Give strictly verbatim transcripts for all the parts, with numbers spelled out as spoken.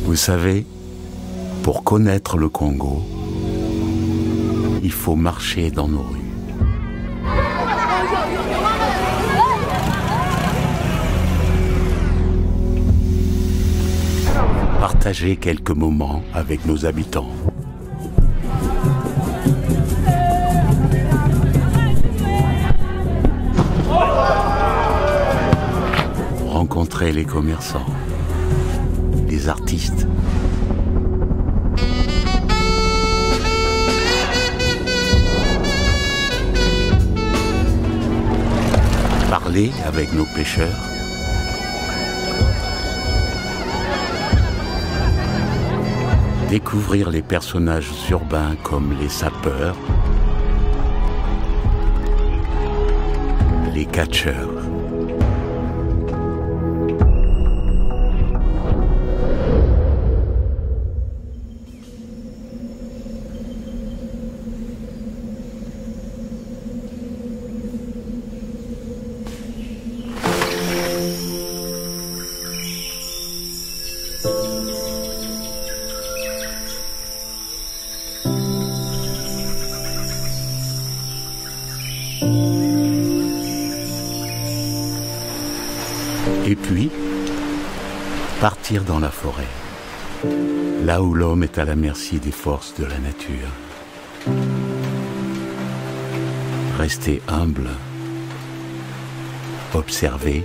Vous savez, pour connaître le Congo, il faut marcher dans nos rues. Partager quelques moments avec nos habitants. Rencontrer les commerçants, les artistes. Parler avec nos pêcheurs. Découvrir les personnages urbains comme les sapeurs, les catcheurs. Et puis, partir dans la forêt, là où l'homme est à la merci des forces de la nature. Rester humble, observer,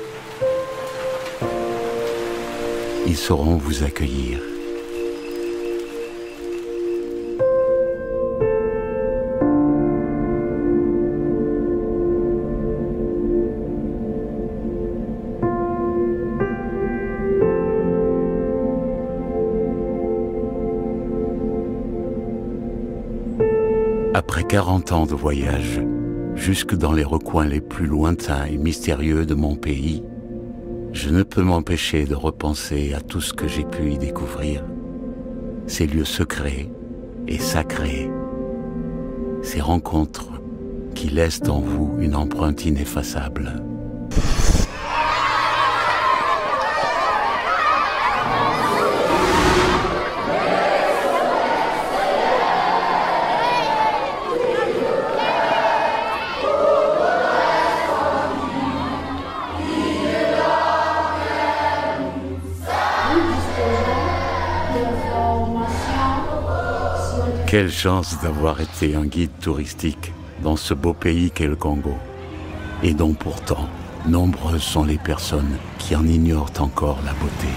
ils sauront vous accueillir. Après quarante ans de voyage, jusque dans les recoins les plus lointains et mystérieux de mon pays, je ne peux m'empêcher de repenser à tout ce que j'ai pu y découvrir. Ces lieux secrets et sacrés, ces rencontres qui laissent en vous une empreinte ineffaçable. Quelle chance d'avoir été un guide touristique dans ce beau pays qu'est le Congo, et dont pourtant nombreuses sont les personnes qui en ignorent encore la beauté.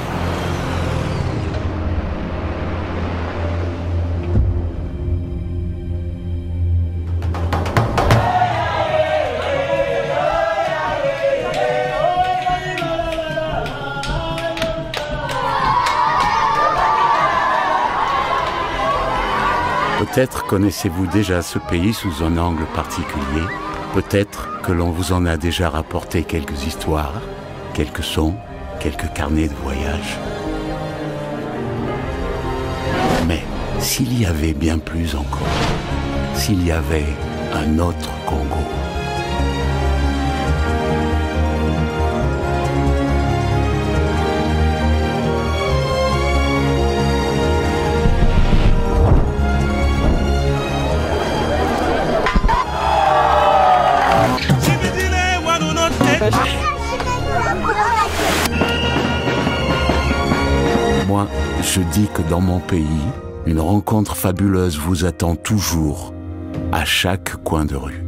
Peut-être connaissez-vous déjà ce pays sous un angle particulier. Peut-être que l'on vous en a déjà rapporté quelques histoires, quelques sons, quelques carnets de voyage. Mais s'il y avait bien plus encore, s'il y avait un autre Congo, moi, je dis que dans mon pays, une rencontre fabuleuse vous attend toujours, à chaque coin de rue.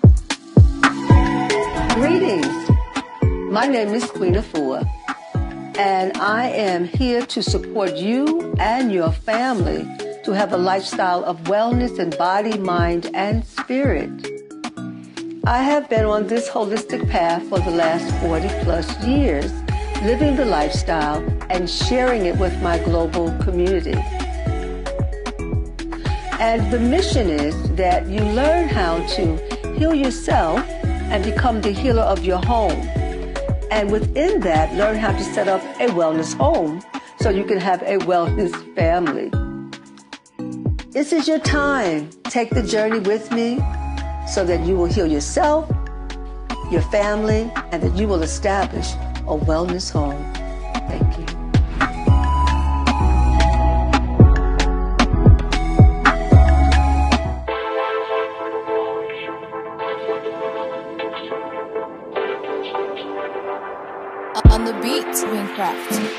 Greetings. My name is Queen Afua. and I am here to support you and your family to have a lifestyle of wellness in body, mind, and spirit. I have been on this holistic path for the last forty plus years, living the lifestyle and sharing it with my global community. And the mission is that you learn how to heal yourself and become the healer of your home. And within that, learn how to set up a wellness home so you can have a wellness family. This is your time. Take the journey with me so that you will heal yourself, your family, and that you will establish a wellness home. Thank you. On the beat, Wingcraft.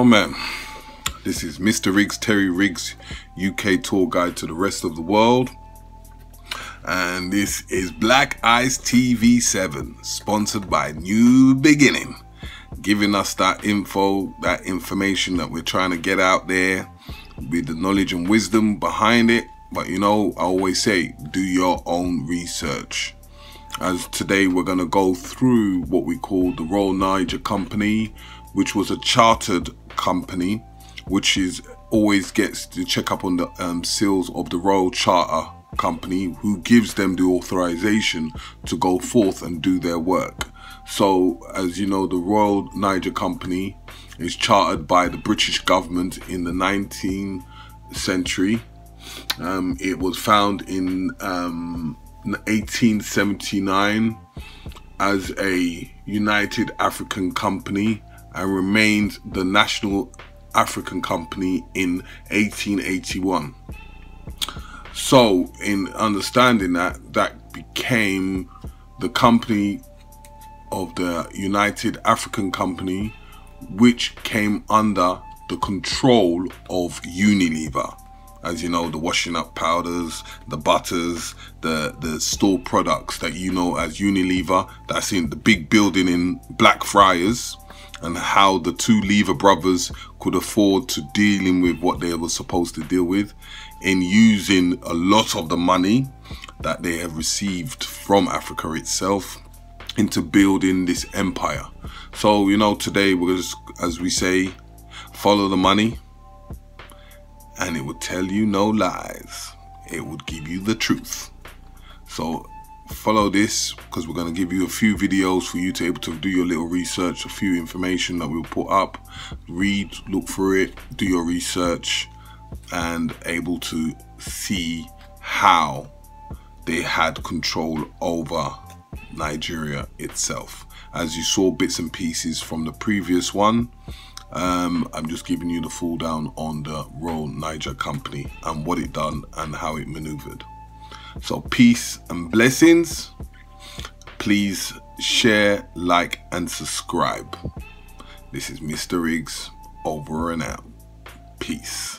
man, this is Mister Riggs, Terry Riggs, U K tour guide to the rest of the world. And this is Black Ice T V seven, sponsored by New Beginning, giving us that info, that information that we're trying to get out there with the knowledge and wisdom behind it. But you know, I always say, do your own research. As today we're going to go through what we call the Royal Niger Company, which was a chartered company, which is always gets to check up on the um, seals of the Royal Charter Company, who gives them the authorization to go forth and do their work. So, as you know, the Royal Niger Company is chartered by the British government in the nineteenth century. Um, it was found in um, eighteen seventy-nine as a United African Company and remained the National African Company in eighteen eighty-one. So in understanding that, that became the company of the United African Company, which came under the control of Unilever. As you know, the washing up powders, the butters, the, the store products that you know as Unilever, that's in the big building in Blackfriars, and how the two Lever brothers could afford to dealing with what they were supposed to deal with in using a lot of the money that they have received from Africa itself into building this empire. So, you know, today we're just, as we say, follow the money, and it would tell you no lies. It would give you the truth. So follow this, because we're going to give you a few videos for you to be able to do your little research, a few information that we'll put up, read, look for it, do your research, and able to see how they had control over Nigeria itself. As you saw bits and pieces from the previous one, Um, I'm just giving you the full down on the Royal Niger Company and what it done and how it maneuvered. So peace and blessings. Please share, like, and subscribe. This is Mister Riggs, over and out. Peace.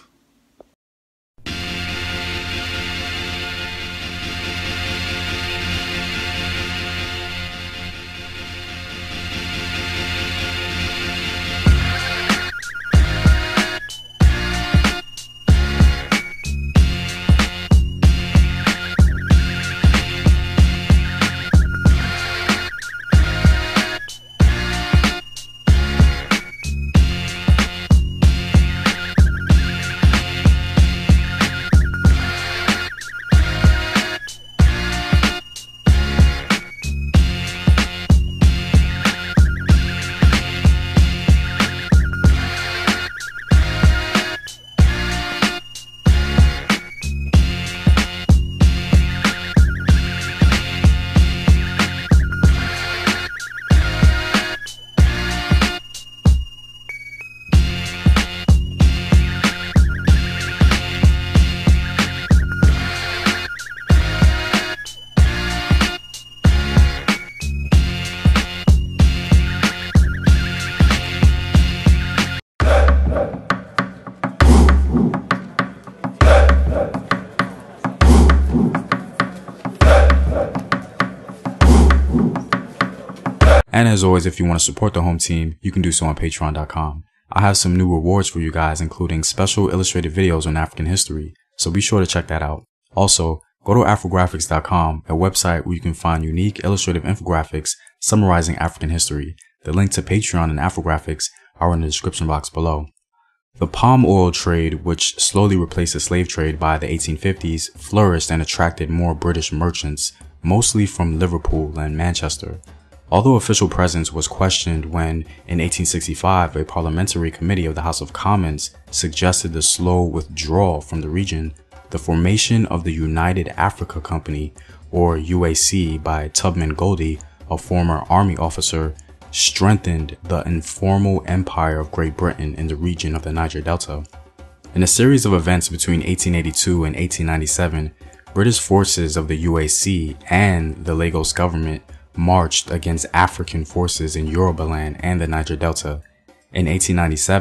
And as always, if you want to support the home team, you can do so on patreon dot com. I have some new rewards for you guys, including special illustrated videos on African history, so be sure to check that out. Also, go to afrographics dot com, a website where you can find unique illustrative infographics summarizing African history. The link to Patreon and Afrographics are in the description box below. The palm oil trade, which slowly replaced the slave trade by the eighteen fifties, flourished and attracted more British merchants, mostly from Liverpool and Manchester. Although official presence was questioned when, in eighteen sixty-five, a parliamentary committee of the House of Commons suggested the slow withdrawal from the region, the formation of the United Africa Company, or U A C, by Tubman Goldie, a former army officer, strengthened the informal empire of Great Britain in the region of the Niger Delta. In a series of events between eighteen eighty-two and eighteen ninety-seven, British forces of the U A C and the Lagos government marched against African forces in Yorubaland and the Niger Delta. In eighteen ninety-seven,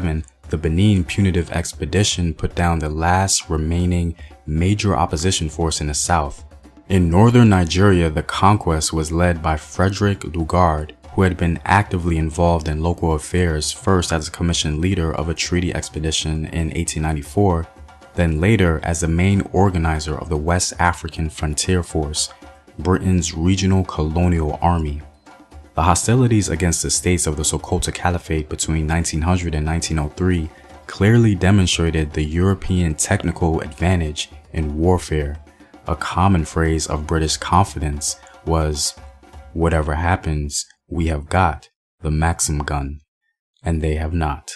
the Benin Punitive Expedition put down the last remaining major opposition force in the south. In northern Nigeria, the conquest was led by Frederick Lugard, who had been actively involved in local affairs, first as a commissioned leader of a treaty expedition in eighteen ninety-four, then later as the main organizer of the West African Frontier Force, Britain's regional colonial army. The hostilities against the states of the Sokoto Caliphate between nineteen hundred and nineteen oh three clearly demonstrated the European technical advantage in warfare. A common phrase of British confidence was, "Whatever happens, we have got the Maxim gun," and they have not.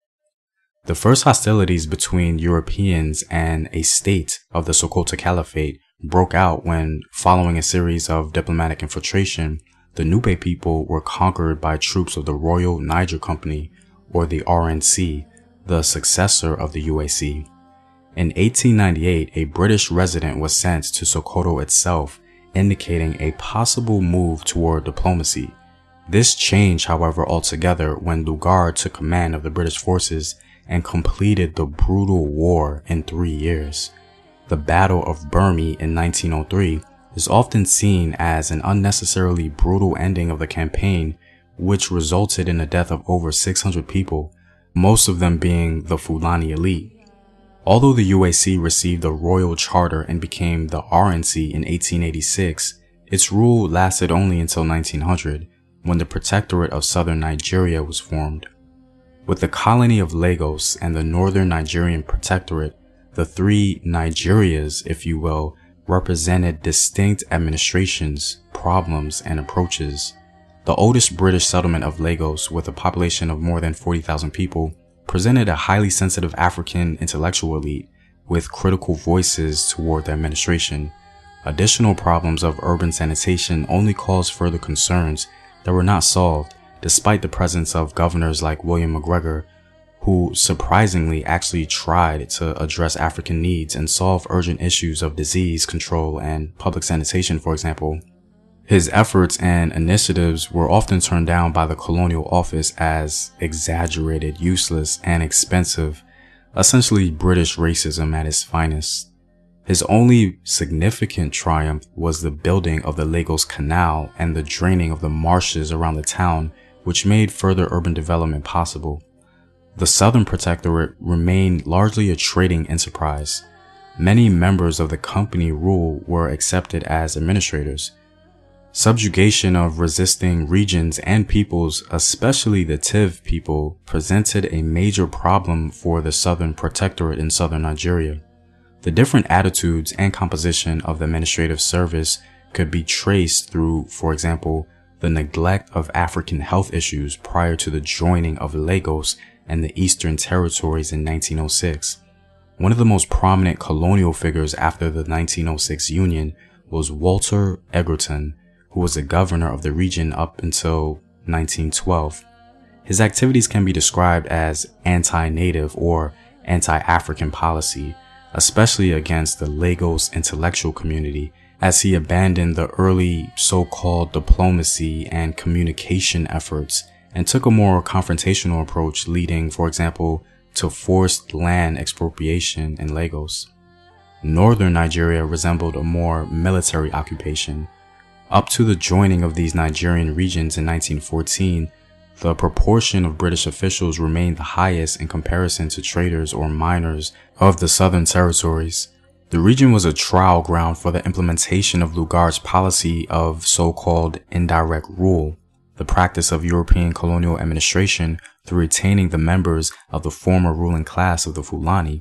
The first hostilities between Europeans and a state of the Sokoto Caliphate broke out when, following a series of diplomatic infiltration, the Nupe people were conquered by troops of the Royal Niger Company, or the R N C, the successor of the U A C. In eighteen ninety-eight, a British resident was sent to Sokoto itself, indicating a possible move toward diplomacy. This changed, however, altogether when Lugard took command of the British forces and completed the brutal war in three years. The Battle of Burmi in nineteen oh three is often seen as an unnecessarily brutal ending of the campaign, which resulted in the death of over six hundred people, most of them being the Fulani elite. Although the U A C received a royal charter and became the R N C in eighteen eighty-six, its rule lasted only until nineteen hundred, when the Protectorate of Southern Nigeria was formed. With the colony of Lagos and the Northern Nigerian Protectorate, the three Nigerias, if you will, represented distinct administrations, problems, and approaches. The oldest British settlement of Lagos, with a population of more than forty thousand people, presented a highly sensitive African intellectual elite with critical voices toward the administration. Additional problems of urban sanitation only caused further concerns that were not solved, despite the presence of governors like William McGregor, who surprisingly actually tried to address African needs and solve urgent issues of disease control and public sanitation, for example. His efforts and initiatives were often turned down by the colonial office as exaggerated, useless, and expensive, essentially British racism at its finest. His only significant triumph was the building of the Lagos Canal and the draining of the marshes around the town, which made further urban development possible. The Southern Protectorate remained largely a trading enterprise. Many members of the company rule were accepted as administrators. Subjugation of resisting regions and peoples, especially the Tiv people, presented a major problem for the Southern Protectorate in southern Nigeria. The different attitudes and composition of the administrative service could be traced through, for example, the neglect of African health issues prior to the joining of Lagos and the Eastern Territories in nineteen oh six. One of the most prominent colonial figures after the nineteen oh six Union was Walter Egerton, who was the governor of the region up until nineteen twelve. His activities can be described as anti-native or anti-African policy, especially against the Lagos intellectual community, as he abandoned the early so-called diplomacy and communication efforts and took a more confrontational approach, leading, for example, to forced land expropriation in Lagos. Northern Nigeria resembled a more military occupation. Up to the joining of these Nigerian regions in nineteen fourteen, the proportion of British officials remained the highest in comparison to traders or miners of the southern territories. The region was a trial ground for the implementation of Lugard's policy of so-called indirect rule, the practice of European colonial administration through retaining the members of the former ruling class of the Fulani.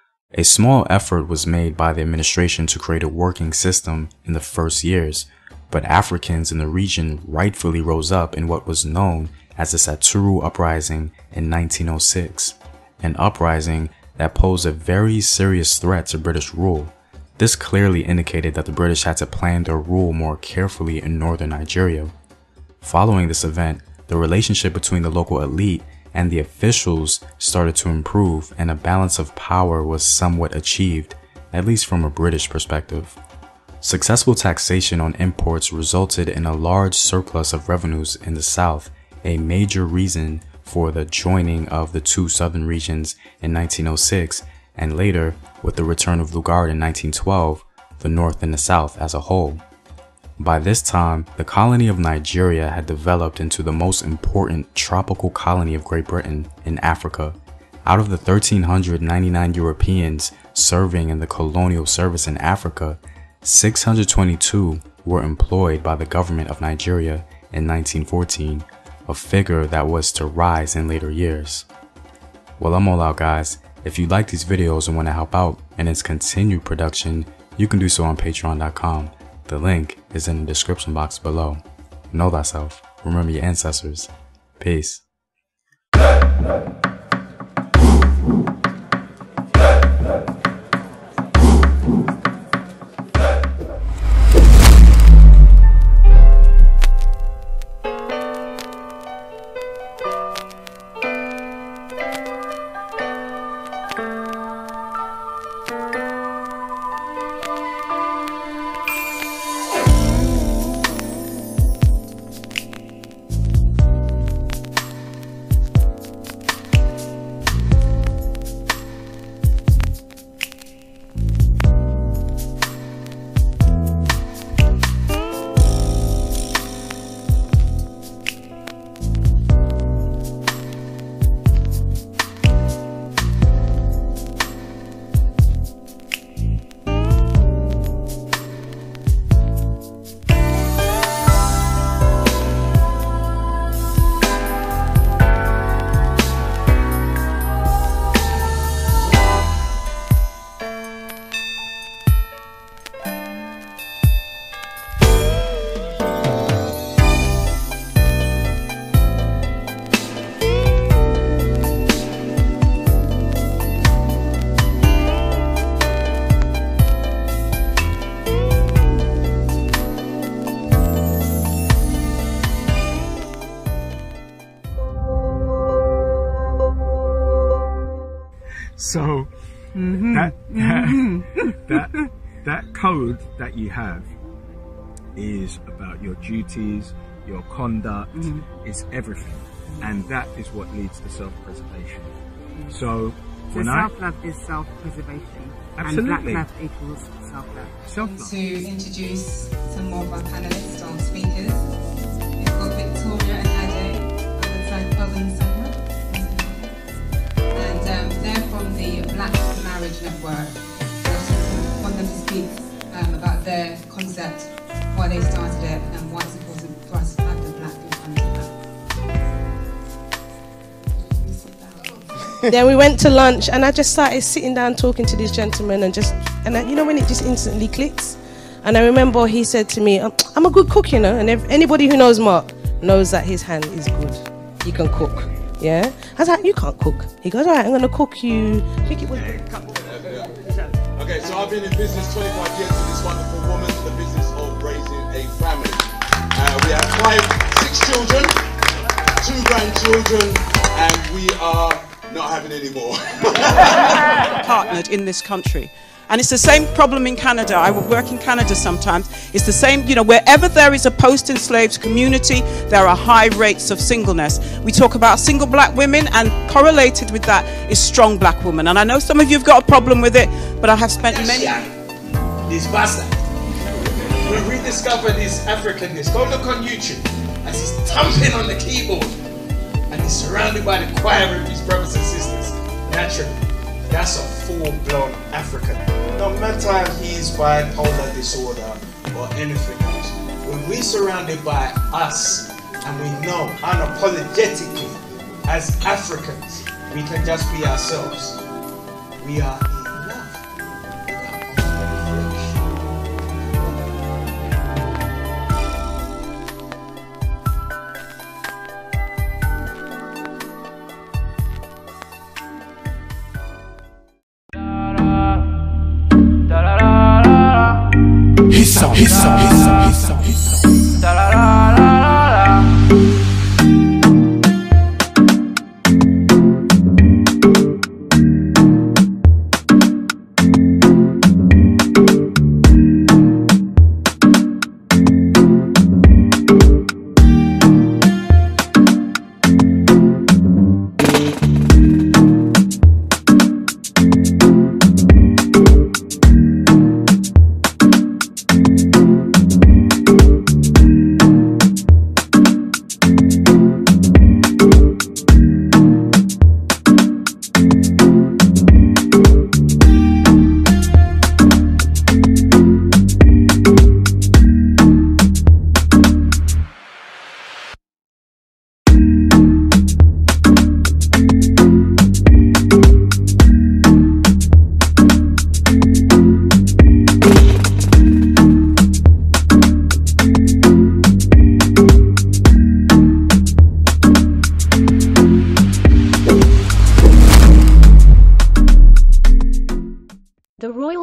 A small effort was made by the administration to create a working system in the first years, but Africans in the region rightfully rose up in what was known as the Saturu Uprising in nineteen oh six, an uprising that posed a very serious threat to British rule. This clearly indicated that the British had to plan their rule more carefully in northern Nigeria. Following this event, the relationship between the local elite and the officials started to improve, and a balance of power was somewhat achieved, at least from a British perspective. Successful taxation on imports resulted in a large surplus of revenues in the South, a major reason for the joining of the two southern regions in nineteen oh six, and later, with the return of Lugard in nineteen twelve, the North and the South as a whole. By this time, the colony of Nigeria had developed into the most important tropical colony of Great Britain in Africa. Out of the one thousand three hundred ninety-nine Europeans serving in the colonial service in Africa, six hundred twenty-two were employed by the government of Nigeria in nineteen fourteen, a figure that was to rise in later years. Well, I'm all out, guys. If you like these videos and want to help out in its continued production, you can do so on patreon dot com. The link is in the description box below. Know thyself. Remember your ancestors. Peace. So mm-hmm. that, mm-hmm. that that code that you have is about your duties, your conduct, mm-hmm. it's everything, and that is what leads to self-preservation. Mm-hmm. So, so self-love is self-preservation, absolutely, and black love equals self-love. Self-love. To introduce some more of our panelists, our speakers, we've got Victoria and Ade alongside Owen Summer. And um, they're from the Black Marriage Network. I just want them to speak um, about their concept, why they started it, and why it's important for us to have the black and Then we went to lunch, and I just started sitting down talking to these gentlemen, and just, and I, you know when it just instantly clicks. And I remember he said to me, "I'm a good cook, you know." And if anybody who knows Mark knows that his hand is good. He can cook. Yeah, I was like, "You can't cook." He goes, "All right, I'm gonna cook you." I think it was. Okay, so I've been in business twenty-five years with this wonderful woman, the business of raising a family. Uh, we have five, six children, two grandchildren, and we are not having any more. Partnered in this country. And it's the same problem in Canada. I work in Canada sometimes. It's the same, you know, wherever there is a post-enslaved community, there are high rates of singleness. We talk about single black women, and correlated with that is strong black women. And I know some of you have got a problem with it, but I have spent many... This bastard. We rediscovered his Africanness. Go look on YouTube as he's thumping on the keyboard. And he's surrounded by the choir of his brothers and sisters. Naturally. That's a full-blown African. No matter he's bipolar disorder or anything else, when we're surrounded by us and we know unapologetically as Africans, we can just be ourselves. We are in love. He's so, he's so, he's so, he's so, he's so. Da, da, da, da, da, da.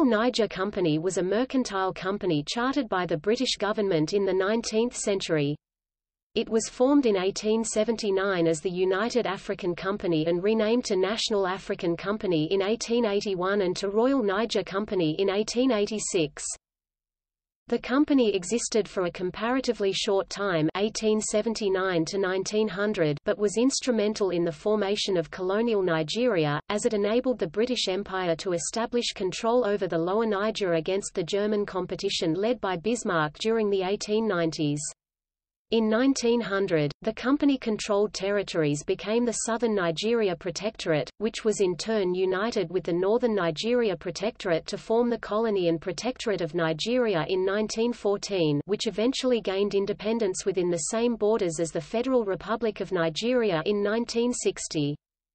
Niger Company was a mercantile company chartered by the British government in the nineteenth century. It was formed in eighteen seventy-nine as the United African Company and renamed to National African Company in eighteen eighty-one and to Royal Niger Company in eighteen eighty-six. The company existed for a comparatively short time eighteen seventy-nine to nineteen hundred but was instrumental in the formation of colonial Nigeria, as it enabled the British Empire to establish control over the Lower Niger against the German competition led by Bismarck during the eighteen nineties. In nineteen hundred, the company-controlled territories became the Southern Nigeria Protectorate, which was in turn united with the Northern Nigeria Protectorate to form the Colony and Protectorate of Nigeria in nineteen fourteen, which eventually gained independence within the same borders as the Federal Republic of Nigeria in nineteen sixty.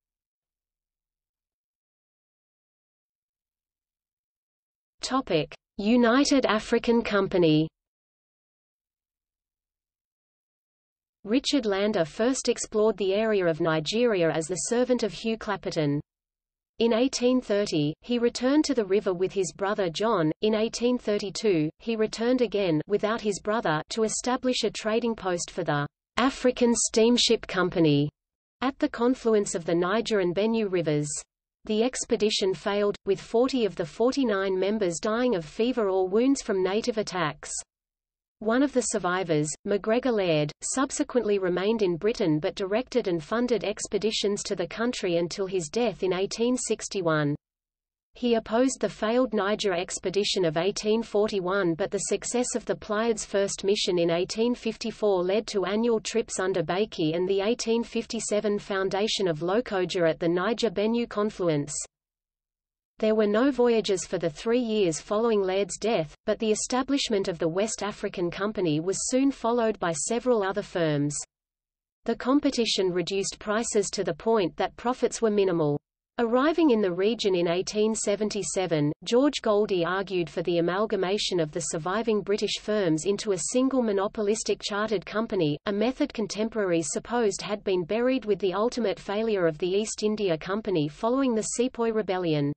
Topic: United African Company. Richard Lander first explored the area of Nigeria as the servant of Hugh Clapperton. In eighteen thirty, he returned to the river with his brother John. In eighteen thirty-two, he returned again without his brother to establish a trading post for the African Steamship Company at the confluence of the Niger and Benue rivers. The expedition failed, with forty of the forty-nine members dying of fever or wounds from native attacks. One of the survivors, MacGregor Laird, subsequently remained in Britain but directed and funded expeditions to the country until his death in eighteen sixty-one. He opposed the failed Niger expedition of eighteen forty-one, but the success of the Pleiades' first mission in eighteen fifty-four led to annual trips under Baiki and the eighteen fifty-seven foundation of Lokoja at the Niger-Benue confluence. There were no voyages for the three years following Laird's death, but the establishment of the West African Company was soon followed by several other firms. The competition reduced prices to the point that profits were minimal. Arriving in the region in eighteen seventy-seven, George Goldie argued for the amalgamation of the surviving British firms into a single monopolistic chartered company, a method contemporaries supposed had been buried with the ultimate failure of the East India Company following the Sepoy Rebellion.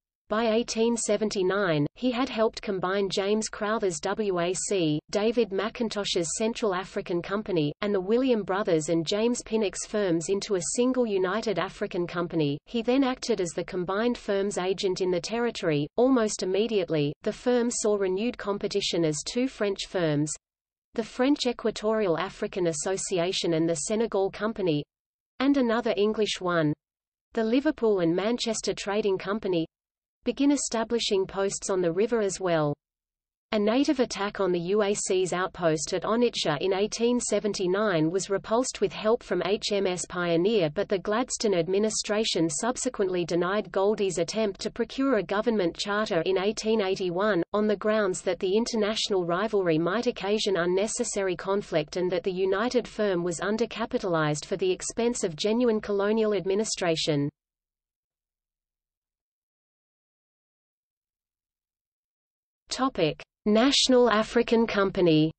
By eighteen seventy-nine, he had helped combine James Crowther's W A C, David McIntosh's Central African Company, and the William Brothers and James Pinnock's firms into a single United African Company. He then acted as the combined firm's agent in the territory. Almost immediately, the firm saw renewed competition as two French firms, the French Equatorial African Association and the Senegal Company, and another English one, the Liverpool and Manchester Trading Company, begin establishing posts on the river as well. A native attack on the U A C's outpost at Onitsha in eighteen seventy-nine was repulsed with help from H M S Pioneer, but the Gladstone administration subsequently denied Goldie's attempt to procure a government charter in eighteen eighty-one, on the grounds that the international rivalry might occasion unnecessary conflict and that the united firm was undercapitalized for the expense of genuine colonial administration. Topic: National African Company.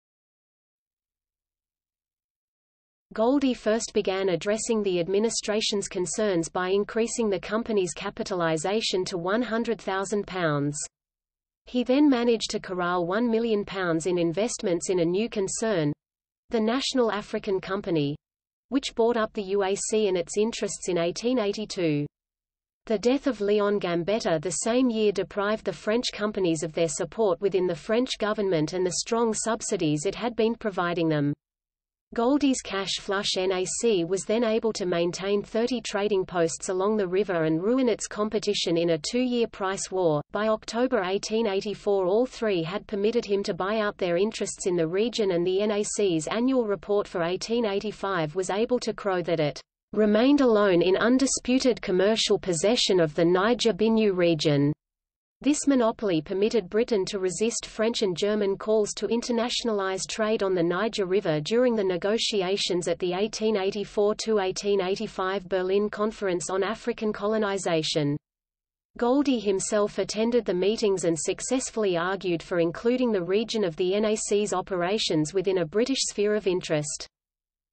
Goldie first began addressing the administration's concerns by increasing the company's capitalization to one hundred thousand pounds. He then managed to corral one million pounds in investments in a new concern, the National African Company, which bought up the U A C and its interests in eighteen eighty-two. The death of Léon Gambetta the same year deprived the French companies of their support within the French government and the strong subsidies it had been providing them. Goldie's cash flush N A C was then able to maintain thirty trading posts along the river and ruin its competition in a two-year price war. By October eighteen eighty-four, all three had permitted him to buy out their interests in the region, and the N A C's annual report for eighteen eighty-five was able to crow that it remained alone in undisputed commercial possession of the Niger-Benue region. This monopoly permitted Britain to resist French and German calls to internationalize trade on the Niger River during the negotiations at the eighteen eighty-four to eighteen eighty-five Berlin Conference on African Colonization. Goldie himself attended the meetings and successfully argued for including the region of the N A C's operations within a British sphere of interest.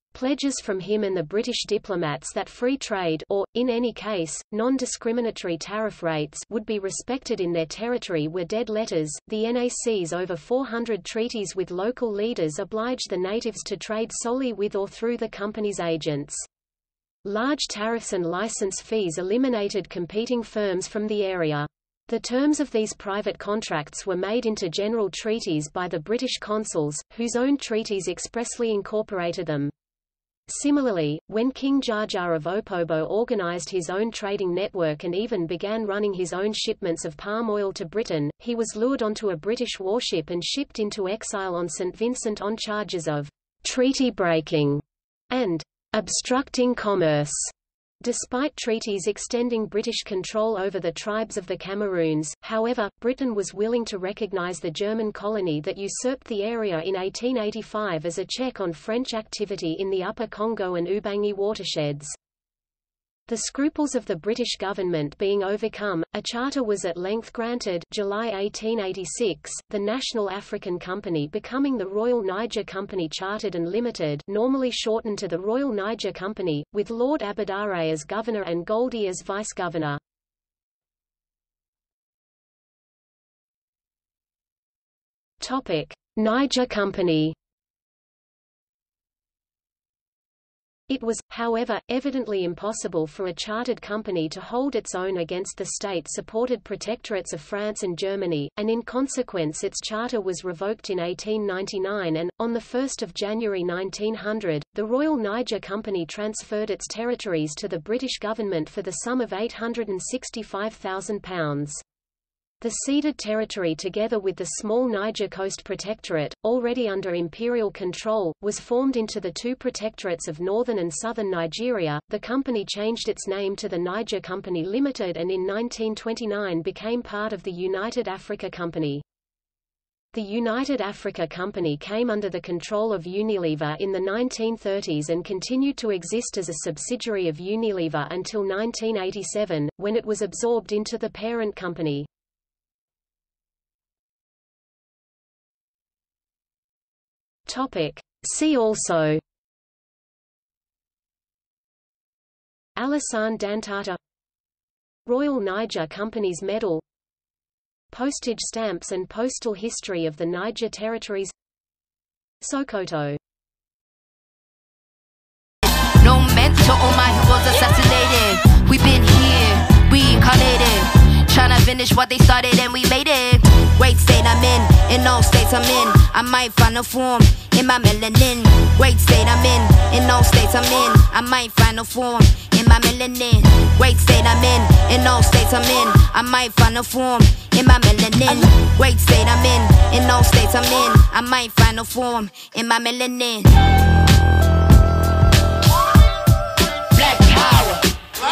Pledges from him and the British diplomats that free trade or, in any case, non-discriminatory tariff rates would be respected in their territory were dead letters. The N A C's over four hundred treaties with local leaders obliged the natives to trade solely with or through the company's agents. Large tariffs and license fees eliminated competing firms from the area. The terms of these private contracts were made into general treaties by the British consuls, whose own treaties expressly incorporated them. Similarly, when King Jaja of Opobo organized his own trading network and even began running his own shipments of palm oil to Britain, he was lured onto a British warship and shipped into exile on Saint Vincent on charges of treaty breaking and obstructing commerce. Despite treaties extending British control over the tribes of the Cameroons, however, Britain was willing to recognize the German colony that usurped the area in eighteen eighty-five as a check on French activity in the Upper Congo and Ubangi watersheds. The scruples of the British government being overcome, a charter was at length granted July eighteen eighty-six, the National African Company becoming the Royal Niger Company Chartered and Limited, normally shortened to the Royal Niger Company, with Lord Abadare as governor and Goldie as vice-governor. Niger Company. It was, however, evidently impossible for a chartered company to hold its own against the state-supported protectorates of France and Germany, and in consequence its charter was revoked in eighteen ninety-nine and, on the first of January nineteen hundred, the Royal Niger Company transferred its territories to the British government for the sum of eight hundred sixty-five thousand pounds. The ceded territory together with the small Niger Coast Protectorate, already under imperial control, was formed into the two protectorates of northern and southern Nigeria. The company changed its name to the Niger Company Limited and in nineteen twenty-nine became part of the United Africa Company. The United Africa Company came under the control of Unilever in the nineteen thirties and continued to exist as a subsidiary of Unilever until nineteen eighty-seven, when it was absorbed into the parent company. See also: Alassane Dantata, Royal Niger Company's Medal, Postage stamps and postal history of the Niger Territories, Sokoto. No mentor, all my heroes assassinated. We've been here, reincarnated, trying to finish what they started and we made it. Great state I'm in, in all states I'm in. I might find a form in my melanin. Great state I'm in, in all states I'm in. I might find a form in my melanin. Great state I'm in, in all states I'm in. I might find a form in my melanin. Great state I'm in, in all states I'm in. I might find a form in my melanin. Black power.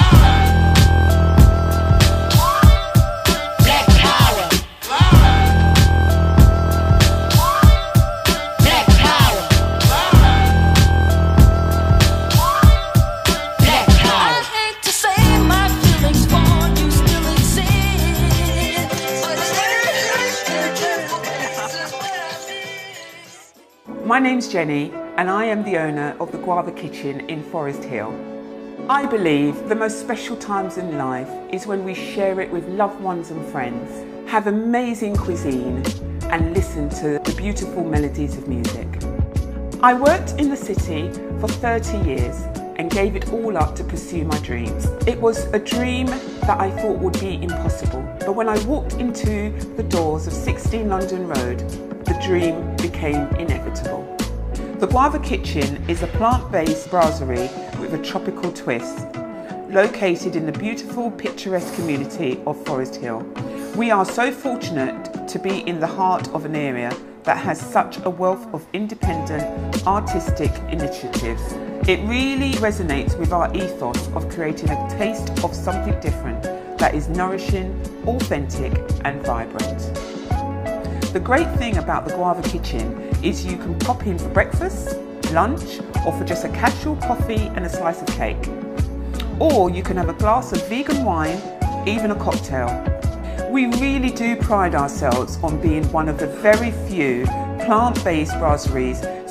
My name's Jenny and I am the owner of the Guava Kitchen in Forest Hill. I believe the most special times in life is when we share it with loved ones and friends, have amazing cuisine and listen to the beautiful melodies of music. I worked in the city for thirty years and gave it all up to pursue my dreams. It was a dream that I thought would be impossible, but when I walked into the doors of sixteen London Road, the dream became inevitable. The Guava Kitchen is a plant-based brasserie with a tropical twist, located in the beautiful, picturesque community of Forest Hill. We are so fortunate to be in the heart of an area that has such a wealth of independent, artistic initiatives. It really resonates with our ethos of creating a taste of something different that is nourishing, authentic and vibrant. The great thing about the Guava Kitchen is you can pop in for breakfast, lunch, or for just a casual coffee and a slice of cake. Or you can have a glass of vegan wine, even a cocktail. We really do pride ourselves on being one of the very few plant-based brasseries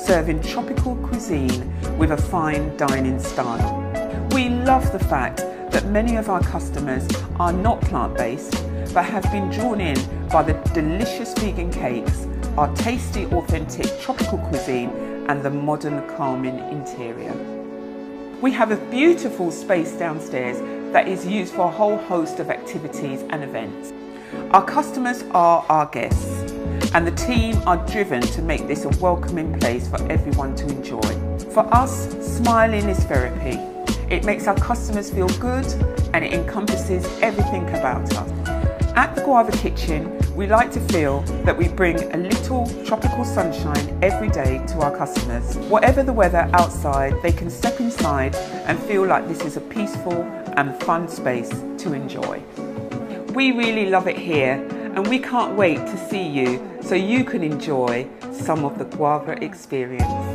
serving tropical cuisine with a fine dining style. We love the fact that many of our customers are not plant-based, but have been drawn in by the delicious vegan cakes, our tasty authentic tropical cuisine, and the modern calming interior. We have a beautiful space downstairs that is used for a whole host of activities and events. Our customers are our guests, and the team are driven to make this a welcoming place for everyone to enjoy. For us, smiling is therapy. It makes our customers feel good, and it encompasses everything about us. At the Guava Kitchen, we like to feel that we bring a little tropical sunshine every day to our customers. Whatever the weather outside, they can step inside and feel like this is a peaceful and fun space to enjoy. We really love it here, and we can't wait to see you so you can enjoy some of the Guava experience.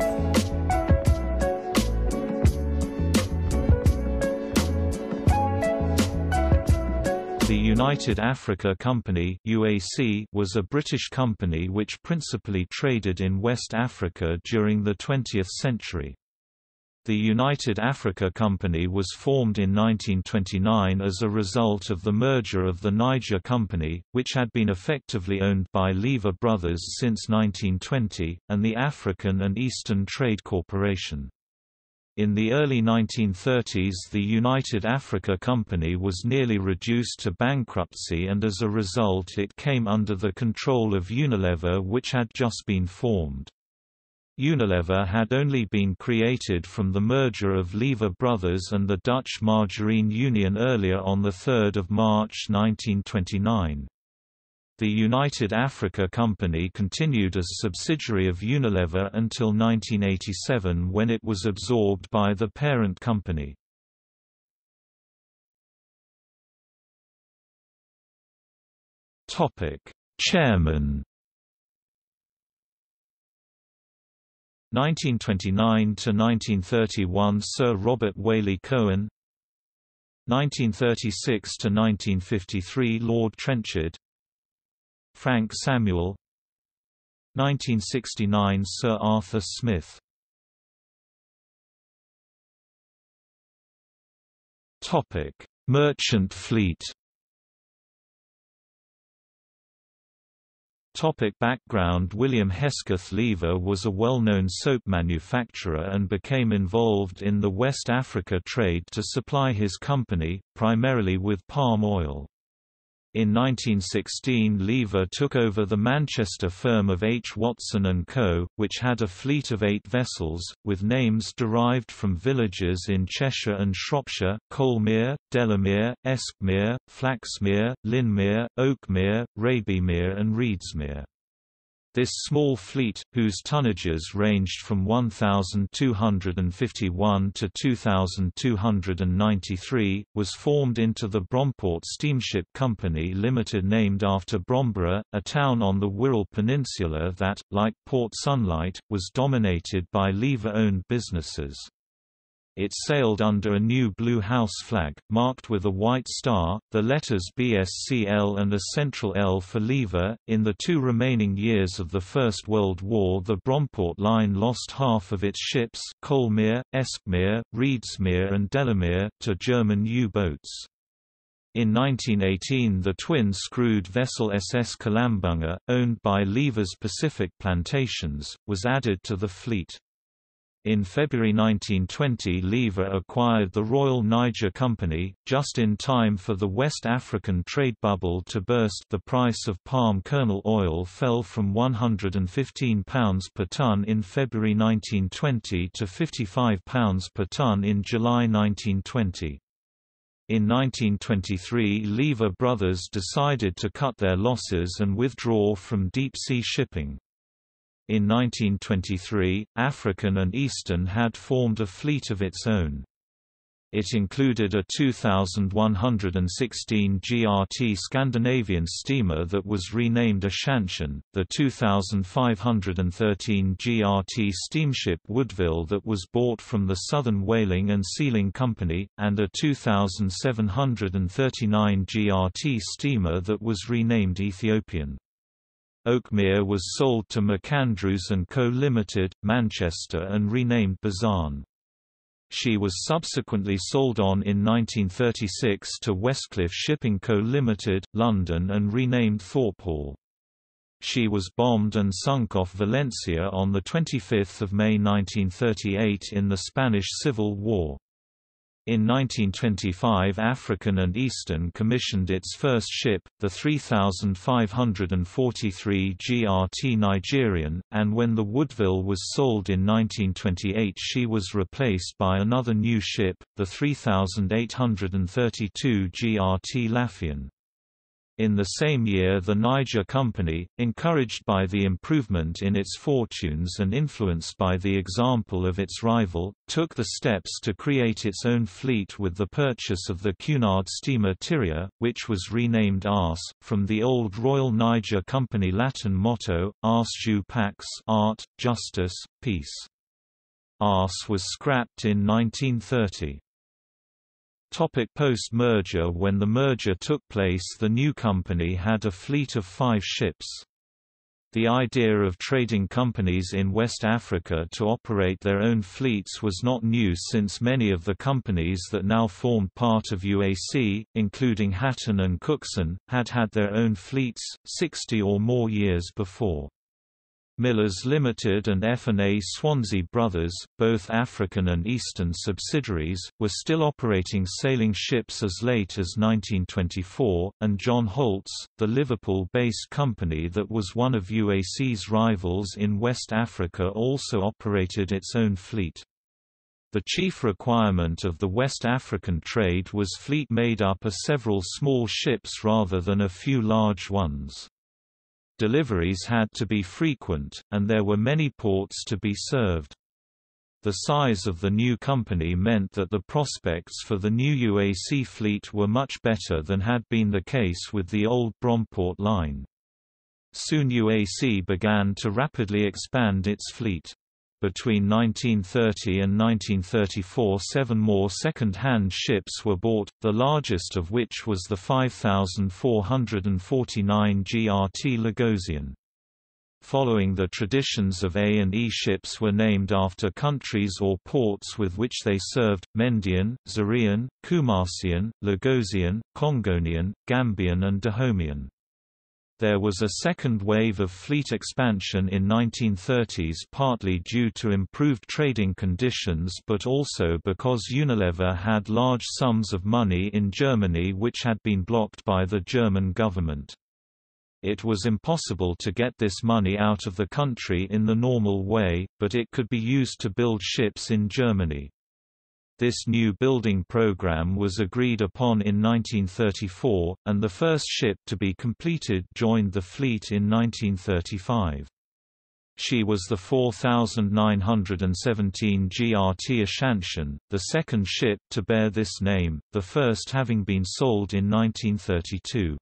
The United Africa Company (U A C) was a British company which principally traded in West Africa during the twentieth century. The United Africa Company was formed in nineteen twenty-nine as a result of the merger of the Niger Company, which had been effectively owned by Lever Brothers since nineteen twenty, and the African and Eastern Trade Corporation. In the early nineteen thirties, the United Africa Company was nearly reduced to bankruptcy, and as a result it came under the control of Unilever, which had just been formed. Unilever had only been created from the merger of Lever Brothers and the Dutch Margarine Union earlier on the third of March nineteen twenty-nine. The United Africa Company continued as a subsidiary of Unilever until nineteen eighty-seven, when it was absorbed by the parent company. Topic: Chairman. nineteen twenty-nine to nineteen thirty-one Sir Robert Whaley Cohen. nineteen thirty-six to nineteen fifty-three Lord Trenchard. Frank Samuel. nineteen sixty-nine Sir Arthur Smith. Topic: Merchant fleet. Topic: Background. William Hesketh Lever was a well-known soap manufacturer and became involved in the West Africa trade to supply his company, primarily with palm oil. In nineteen sixteen, Lever took over the Manchester firm of H. Watson and Co., which had a fleet of eight vessels, with names derived from villages in Cheshire and Shropshire: Colmere, Delamere, Eskmere, Flaxmere, Linmere, Oakmere, Rabymerre and Reedsmere. This small fleet, whose tonnages ranged from one thousand two hundred fifty-one to two thousand two hundred ninety-three, was formed into the Bromport Steamship Company Limited, named after Bromborough, a town on the Wirral Peninsula that, like Port Sunlight, was dominated by Lever-owned businesses. It sailed under a new blue house flag, marked with a white star, the letters B S C L and a central L for Lever. In the two remaining years of the First World War, the Bromport Line lost half of its ships, Colmere, Eskmere, Reedsmere and Delamere, to German U-boats. In nineteen eighteen, the twin-screwed vessel S S Kalambunga, owned by Lever's Pacific Plantations, was added to the fleet. In February nineteen twenty, Lever acquired the Royal Niger Company, just in time for the West African trade bubble to burst. The price of palm kernel oil fell from one hundred fifteen pounds per tonne in February nineteen twenty to fifty-five pounds per tonne in July nineteen twenty. In nineteen twenty-three, Lever Brothers decided to cut their losses and withdraw from deep-sea shipping. In nineteen twenty-three, African and Eastern had formed a fleet of its own. It included a two thousand one hundred sixteen G R T Scandinavian steamer that was renamed Ashantian, the two thousand five hundred thirteen G R T steamship Woodville that was bought from the Southern Whaling and Sealing Company, and a two thousand seven hundred thirty-nine G R T steamer that was renamed Ethiopian. Oakmere was sold to McAndrews and Co Limited, Manchester and renamed Bazan. She was subsequently sold on in nineteen thirty-six to Westcliff Shipping Co Limited, London and renamed Thorpehall. She was bombed and sunk off Valencia on the twenty-fifth of May nineteen thirty-eight in the Spanish Civil War. In nineteen twenty-five African and Eastern commissioned its first ship, the three thousand five hundred forty-three G R T Nigerian, and when the Woodville was sold in nineteen twenty-eight she was replaced by another new ship, the three thousand eight hundred thirty-two G R T Laffian. In the same year the Niger Company, encouraged by the improvement in its fortunes and influenced by the example of its rival, took the steps to create its own fleet with the purchase of the Cunard steamer Tyria, which was renamed Ars, from the old Royal Niger Company Latin motto, Ars Jus Pax, art, justice, peace. Ars was scrapped in nineteen thirty. Post-merger When the merger took place the new company had a fleet of five ships. The idea of trading companies in West Africa to operate their own fleets was not new since many of the companies that now formed part of U A C, including Hatton and Cookson, had had their own fleets, sixty or more years before. Millers Limited and F and A Swansea Brothers, both African and Eastern subsidiaries, were still operating sailing ships as late as nineteen twenty-four, and John Holt's, the Liverpool-based company that was one of U A C's rivals in West Africa, also operated its own fleet. The chief requirement of the West African trade was fleet made up of several small ships rather than a few large ones. Deliveries had to be frequent, and there were many ports to be served. The size of the new company meant that the prospects for the new U A C fleet were much better than had been the case with the old Bromport line. Soon U A C began to rapidly expand its fleet. Between nineteen thirty and nineteen thirty-four seven more second-hand ships were bought, the largest of which was the five thousand four hundred forty-nine G R T Lagosian. Following the traditions of A and E ships were named after countries or ports with which they served, Mendian, Zairian, Kumasian, Lagosian, Congonian, Gambian and Dahomean. There was a second wave of fleet expansion in nineteen thirties partly due to improved trading conditions but also because Unilever had large sums of money in Germany which had been blocked by the German government. It was impossible to get this money out of the country in the normal way, but it could be used to build ships in Germany. This new building program was agreed upon in nineteen thirty-four, and the first ship to be completed joined the fleet in nineteen thirty-five. She was the four thousand nine hundred seventeen G R T Ashantian, the second ship to bear this name, the first having been sold in nineteen thirty-two.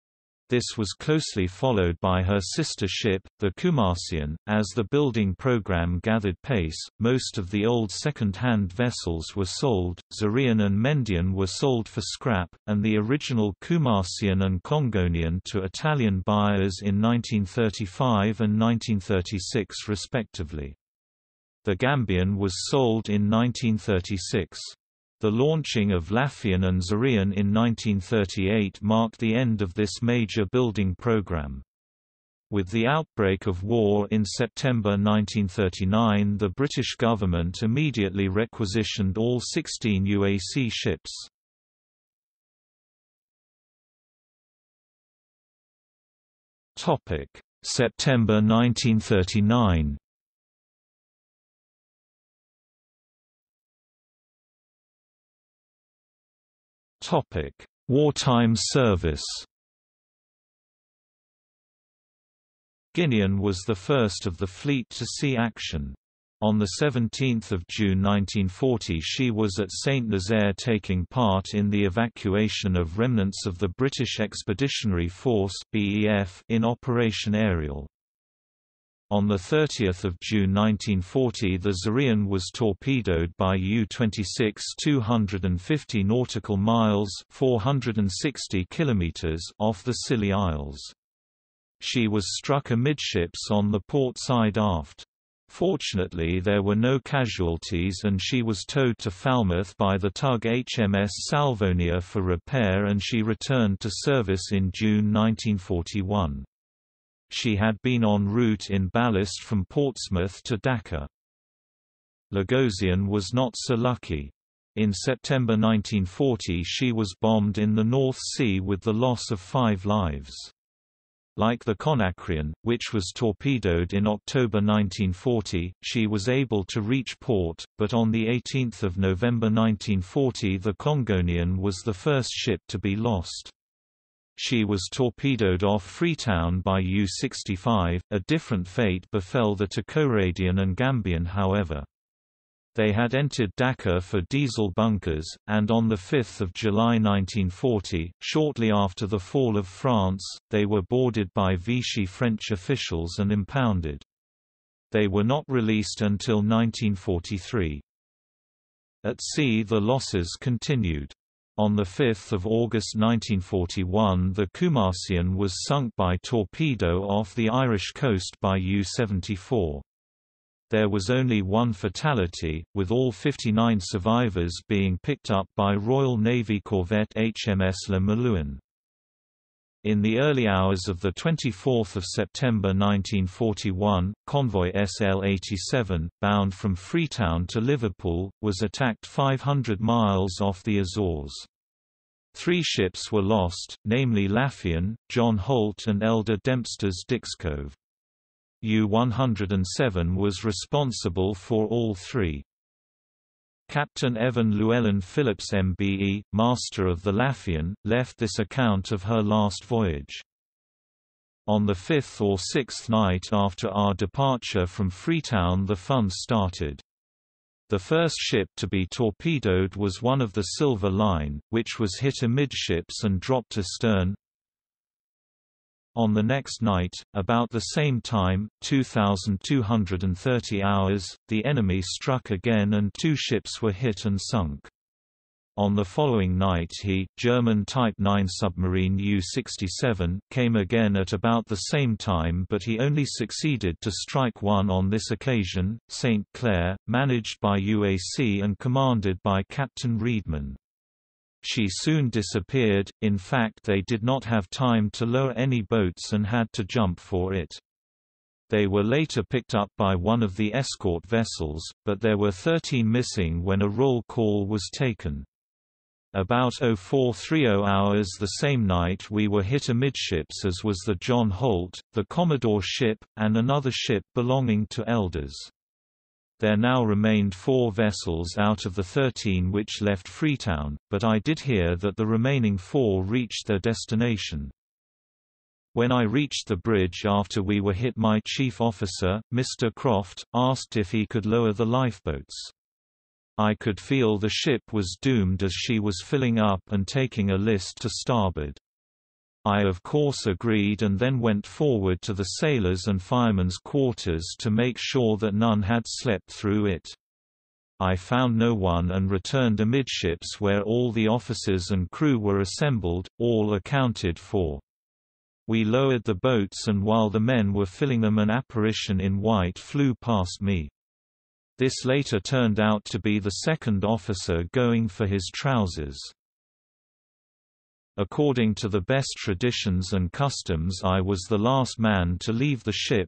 This was closely followed by her sister ship, the Kumasian. As the building program gathered pace, most of the old second-hand vessels were sold, Zairian and Mendian were sold for scrap, and the original Kumasian and Congonian to Italian buyers in nineteen thirty-five and nineteen thirty-six respectively. The Gambian was sold in nineteen thirty-six. The launching of Laffian and Zairian in nineteen thirty-eight marked the end of this major building program. With the outbreak of war in September nineteen thirty-nine, the British government immediately requisitioned all sixteen U A C ships. September nineteen thirty-nine. Topic: Wartime service. Guinean was the first of the fleet to see action. On the seventeenth of June nineteen forty she was at Saint Nazaire taking part in the evacuation of remnants of the British Expeditionary Force (B E F) in Operation Ariel. On the thirtieth of June nineteen forty the Zairian was torpedoed by U twenty-six two hundred fifty nautical miles (four hundred sixty kilometers) off the Scilly Isles. She was struck amidships on the port side aft. Fortunately there were no casualties and she was towed to Falmouth by the tug H M S Salvonia for repair, and she returned to service in June nineteen forty-one. She had been en route in ballast from Portsmouth to Dhaka. Lagosian was not so lucky. In September nineteen forty she was bombed in the North Sea with the loss of five lives. Like the Conakrian, which was torpedoed in October nineteen forty, she was able to reach port, but on the eighteenth of November nineteen forty the Congonian was the first ship to be lost. She was torpedoed off Freetown by U sixty-five. A different fate befell the Tokoradian and Gambian, however. They had entered Dhaka for diesel bunkers, and on the fifth of July nineteen forty, shortly after the fall of France, they were boarded by Vichy French officials and impounded. They were not released until nineteen forty-three. At sea the losses continued. On the fifth of August nineteen forty-one the Kumasian was sunk by torpedo off the Irish coast by U seventy-four. There was only one fatality, with all fifty-nine survivors being picked up by Royal Navy corvette H M S Le Malouin. In the early hours of the twenty-fourth of September nineteen forty-one, convoy S L eighty-seven, bound from Freetown to Liverpool, was attacked five hundred miles off the Azores. Three ships were lost, namely Laffian, John Holt and Elder Dempster's Dixcove. U one hundred seven was responsible for all three. Captain Evan Llewellyn Phillips M B E, master of the Laffian, left this account of her last voyage. On the fifth or sixth night after our departure from Freetown the fun started. The first ship to be torpedoed was one of the Silver Line, which was hit amidships and dropped astern. On the next night, about the same time, two thousand two hundred thirty hours, the enemy struck again and two ships were hit and sunk. On the following night he, German Type nine submarine U sixty-seven, came again at about the same time, but he only succeeded to strike one on this occasion, Saint Clair, managed by U A C and commanded by Captain Reedman. She soon disappeared. In fact, they did not have time to lower any boats and had to jump for it. They were later picked up by one of the escort vessels, but there were thirteen missing when a roll call was taken. About oh four thirty hours the same night we were hit amidships, as was the John Holt, the Commodore ship, and another ship belonging to Elders. There now remained four vessels out of the thirteen which left Freetown, but I did hear that the remaining four reached their destination. When I reached the bridge after we were hit, my chief officer, Mister Croft, asked if he could lower the lifeboats. I could feel the ship was doomed as she was filling up and taking a list to starboard. I of course agreed and then went forward to the sailors' and firemen's quarters to make sure that none had slept through it. I found no one and returned amidships where all the officers and crew were assembled, all accounted for. We lowered the boats and while the men were filling them an apparition in white flew past me. This later turned out to be the second officer going for his trousers. According to the best traditions and customs, I was the last man to leave the ship.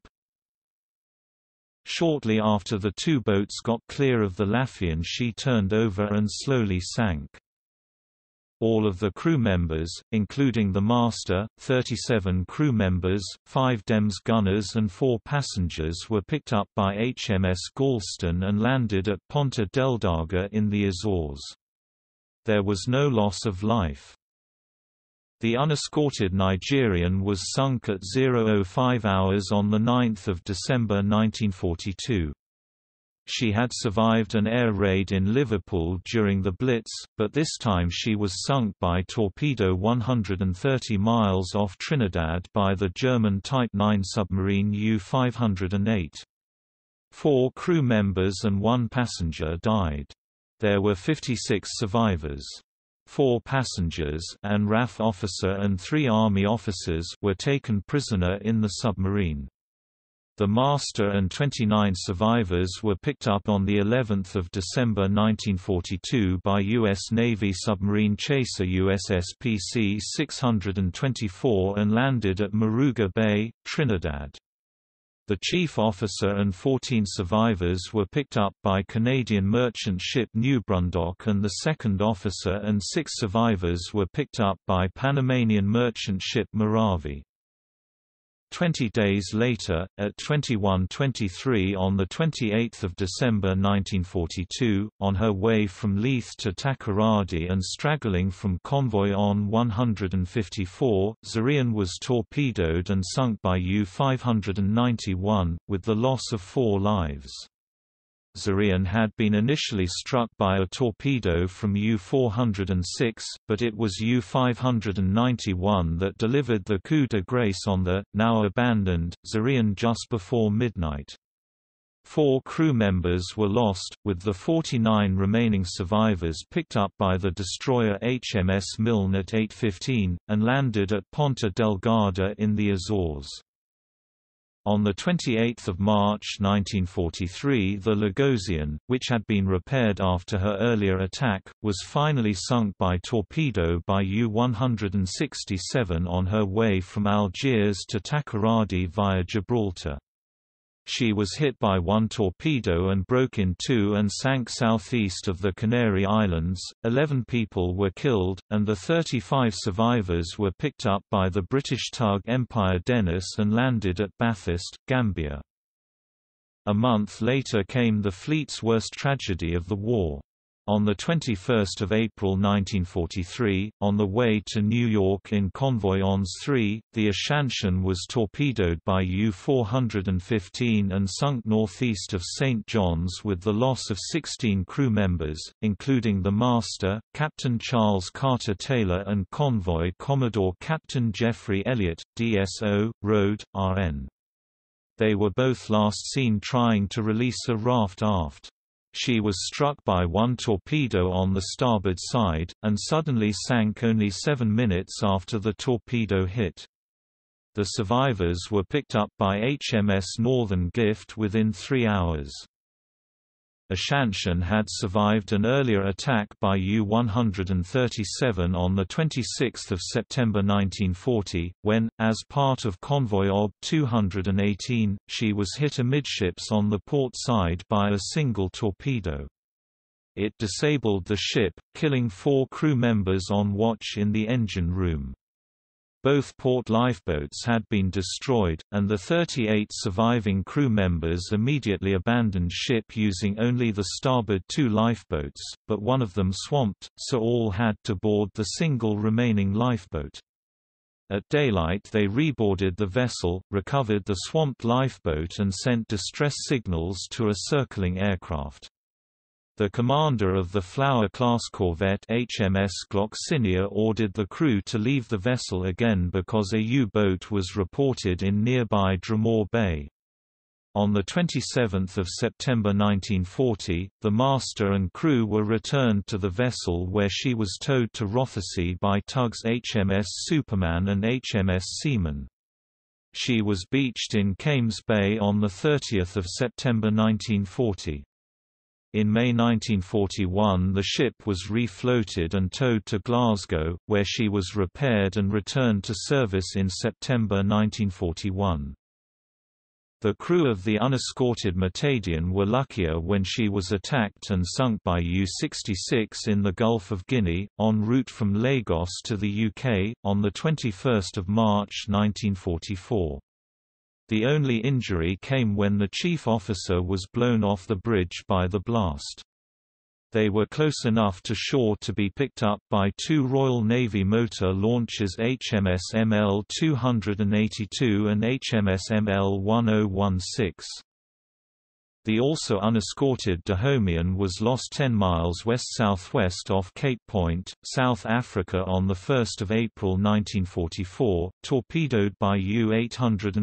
Shortly after the two boats got clear of the Laffian, she turned over and slowly sank. All of the crew members, including the master, thirty-seven crew members, five D E M S gunners and four passengers were picked up by H M S Galston and landed at Ponta Delgada in the Azores. There was no loss of life. The unescorted Nigerian was sunk at oh five hours on the ninth of December nineteen forty-two. She had survived an air raid in Liverpool during the Blitz, but this time she was sunk by torpedo one hundred thirty miles off Trinidad by the German Type nine submarine U five hundred eight. Four crew members and one passenger died. There were fifty-six survivors. four passengers and R A F officer and three Army officers were taken prisoner in the submarine. The master and twenty-nine survivors were picked up on the eleventh of December nineteen forty-two by U S Navy submarine chaser U S S P C six twenty-four and landed at Moruga Bay, Trinidad. The chief officer and fourteen survivors were picked up by Canadian merchant ship New Brundock, and the second officer and six survivors were picked up by Panamanian merchant ship Maravi. Twenty days later, at twenty-one twenty-three on the twenty-eighth of December nineteen forty-two, on her way from Leith to Takoradi and straggling from convoy on one fifty-four, Zarian was torpedoed and sunk by U five ninety-one, with the loss of four lives. Zarian had been initially struck by a torpedo from U four oh six, but it was U five ninety-one that delivered the coup de grace on the, now abandoned, Zarian just before midnight. Four crew members were lost, with the forty-nine remaining survivors picked up by the destroyer H M S Milne at eight fifteen, and landed at Ponta Delgada in the Azores. On the twenty-eighth of March nineteen forty-three, the Lagosian, which had been repaired after her earlier attack, was finally sunk by torpedo by U one sixty-seven on her way from Algiers to Takoradi via Gibraltar. She was hit by one torpedo and broke in two and sank southeast of the Canary Islands. Eleven people were killed, and the thirty-five survivors were picked up by the British tug Empire Dennis and landed at Bathurst, Gambia. A month later came the fleet's worst tragedy of the war. On the twenty-first of April nineteen forty-three, on the way to New York in convoy O N S three, the Ashantion was torpedoed by U four fifteen and sunk northeast of Saint John's with the loss of sixteen crew members, including the master, Captain Charles Carter Taylor, and convoy Commodore Captain Jeffrey Elliott, D S O, Road, R N. They were both last seen trying to release a raft aft. She was struck by one torpedo on the starboard side, and suddenly sank only seven minutes after the torpedo hit. The survivors were picked up by H M S Northern Gift within three hours. Ashantion had survived an earlier attack by U one thirty-seven on the twenty-sixth of September nineteen forty, when, as part of convoy O B two eighteen, she was hit amidships on the port side by a single torpedo. It disabled the ship, killing four crew members on watch in the engine room. Both port lifeboats had been destroyed, and the thirty-eight surviving crew members immediately abandoned ship using only the starboard two lifeboats, but one of them swamped, so all had to board the single remaining lifeboat. At daylight they reboarded the vessel, recovered the swamped lifeboat and sent distress signals to a circling aircraft. The commander of the Flower-class corvette H M S Gloxinia ordered the crew to leave the vessel again because a U-boat was reported in nearby Dromore Bay. On the twenty-seventh of September nineteen forty, the master and crew were returned to the vessel where she was towed to Rothesay by tugs H M S Superman and H M S Seaman. She was beached in Kames Bay on the thirtieth of September nineteen forty. In May nineteen forty-one the ship was refloated and towed to Glasgow, where she was repaired and returned to service in September nineteen forty-one. The crew of the unescorted Matadian were luckier when she was attacked and sunk by U sixty-six in the Gulf of Guinea, en route from Lagos to the U K, on the twenty-first of March nineteen forty-four. The only injury came when the chief officer was blown off the bridge by the blast. They were close enough to shore to be picked up by two Royal Navy motor launches H M S M L two eighty-two and H M S M L ten sixteen. The also unescorted Dahomean was lost ten miles west-southwest off Cape Point, South Africa on the first of April nineteen forty-four, torpedoed by U eight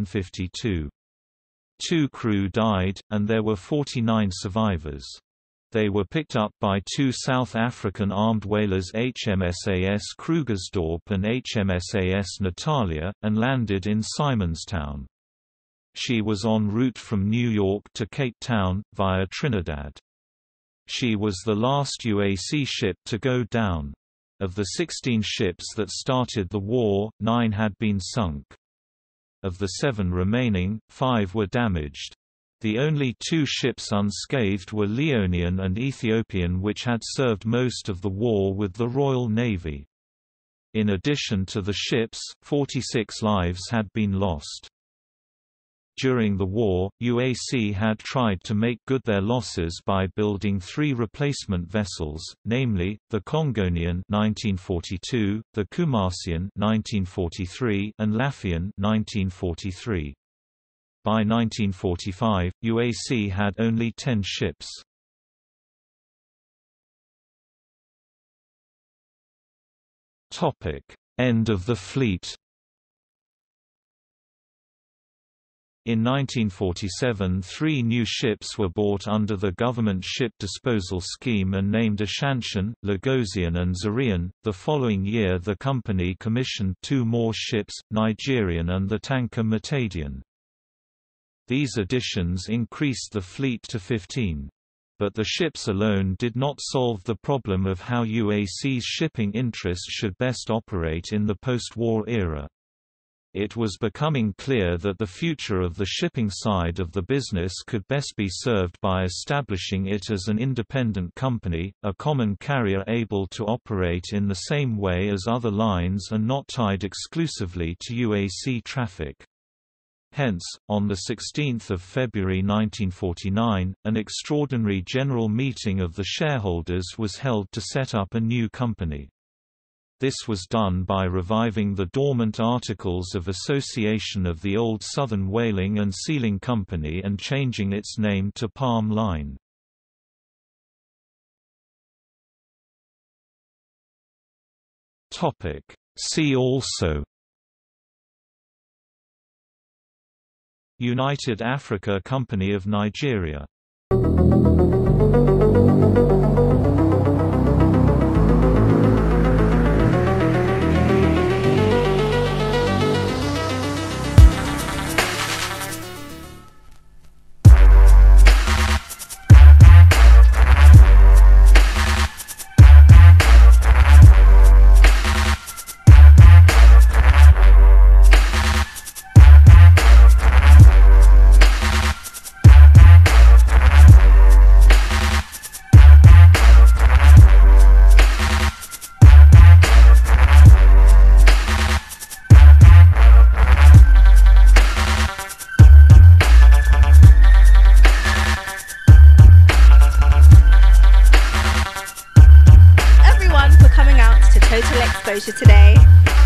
fifty-two. Two crew died, and there were forty-nine survivors. They were picked up by two South African armed whalers H M S A S Krugersdorp and H M S A S Natalia, and landed in Simonstown. She was en route from New York to Cape Town, via Trinidad. She was the last U A C ship to go down. Of the sixteen ships that started the war, nine had been sunk. Of the seven remaining, five were damaged. The only two ships unscathed were Leonian and Ethiopian, which had served most of the war with the Royal Navy. In addition to the ships, forty-six lives had been lost. During the war, U A C had tried to make good their losses by building three replacement vessels, namely, the Congonian nineteen forty-two, the Kumasian nineteen forty-three, and Lafian nineteen forty-three. By nineteen forty-five, U A C had only ten ships. Topic: End of the fleet. In nineteen forty-seven, three new ships were bought under the government ship disposal scheme and named Ashantian, Lagosian and Zarian. The following year the company commissioned two more ships, Nigerian and the tanker Matadian. These additions increased the fleet to fifteen. But the ships alone did not solve the problem of how U A C's shipping interests should best operate in the post-war era. It was becoming clear that the future of the shipping side of the business could best be served by establishing it as an independent company, a common carrier able to operate in the same way as other lines and not tied exclusively to U A C traffic. Hence, on the sixteenth of February nineteen forty-nine, an extraordinary general meeting of the shareholders was held to set up a new company. This was done by reviving the dormant Articles of Association of the old Southern Whaling and Sealing Company and changing its name to Palm Line. See also: United Africa Company of Nigeria. Today.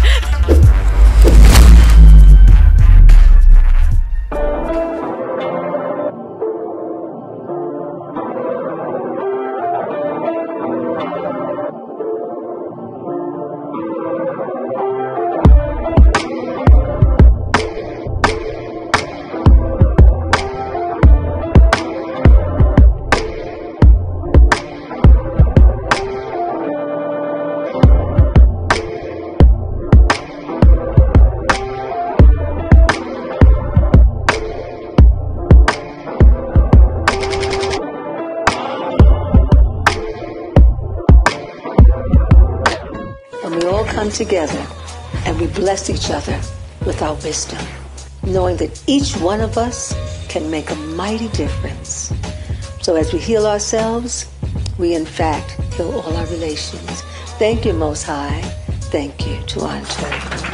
Together, and we bless each other with our wisdom, knowing that each one of us can make a mighty difference. So as we heal ourselves, we in fact heal all our relations. Thank you, Most High. Thank you to Andre.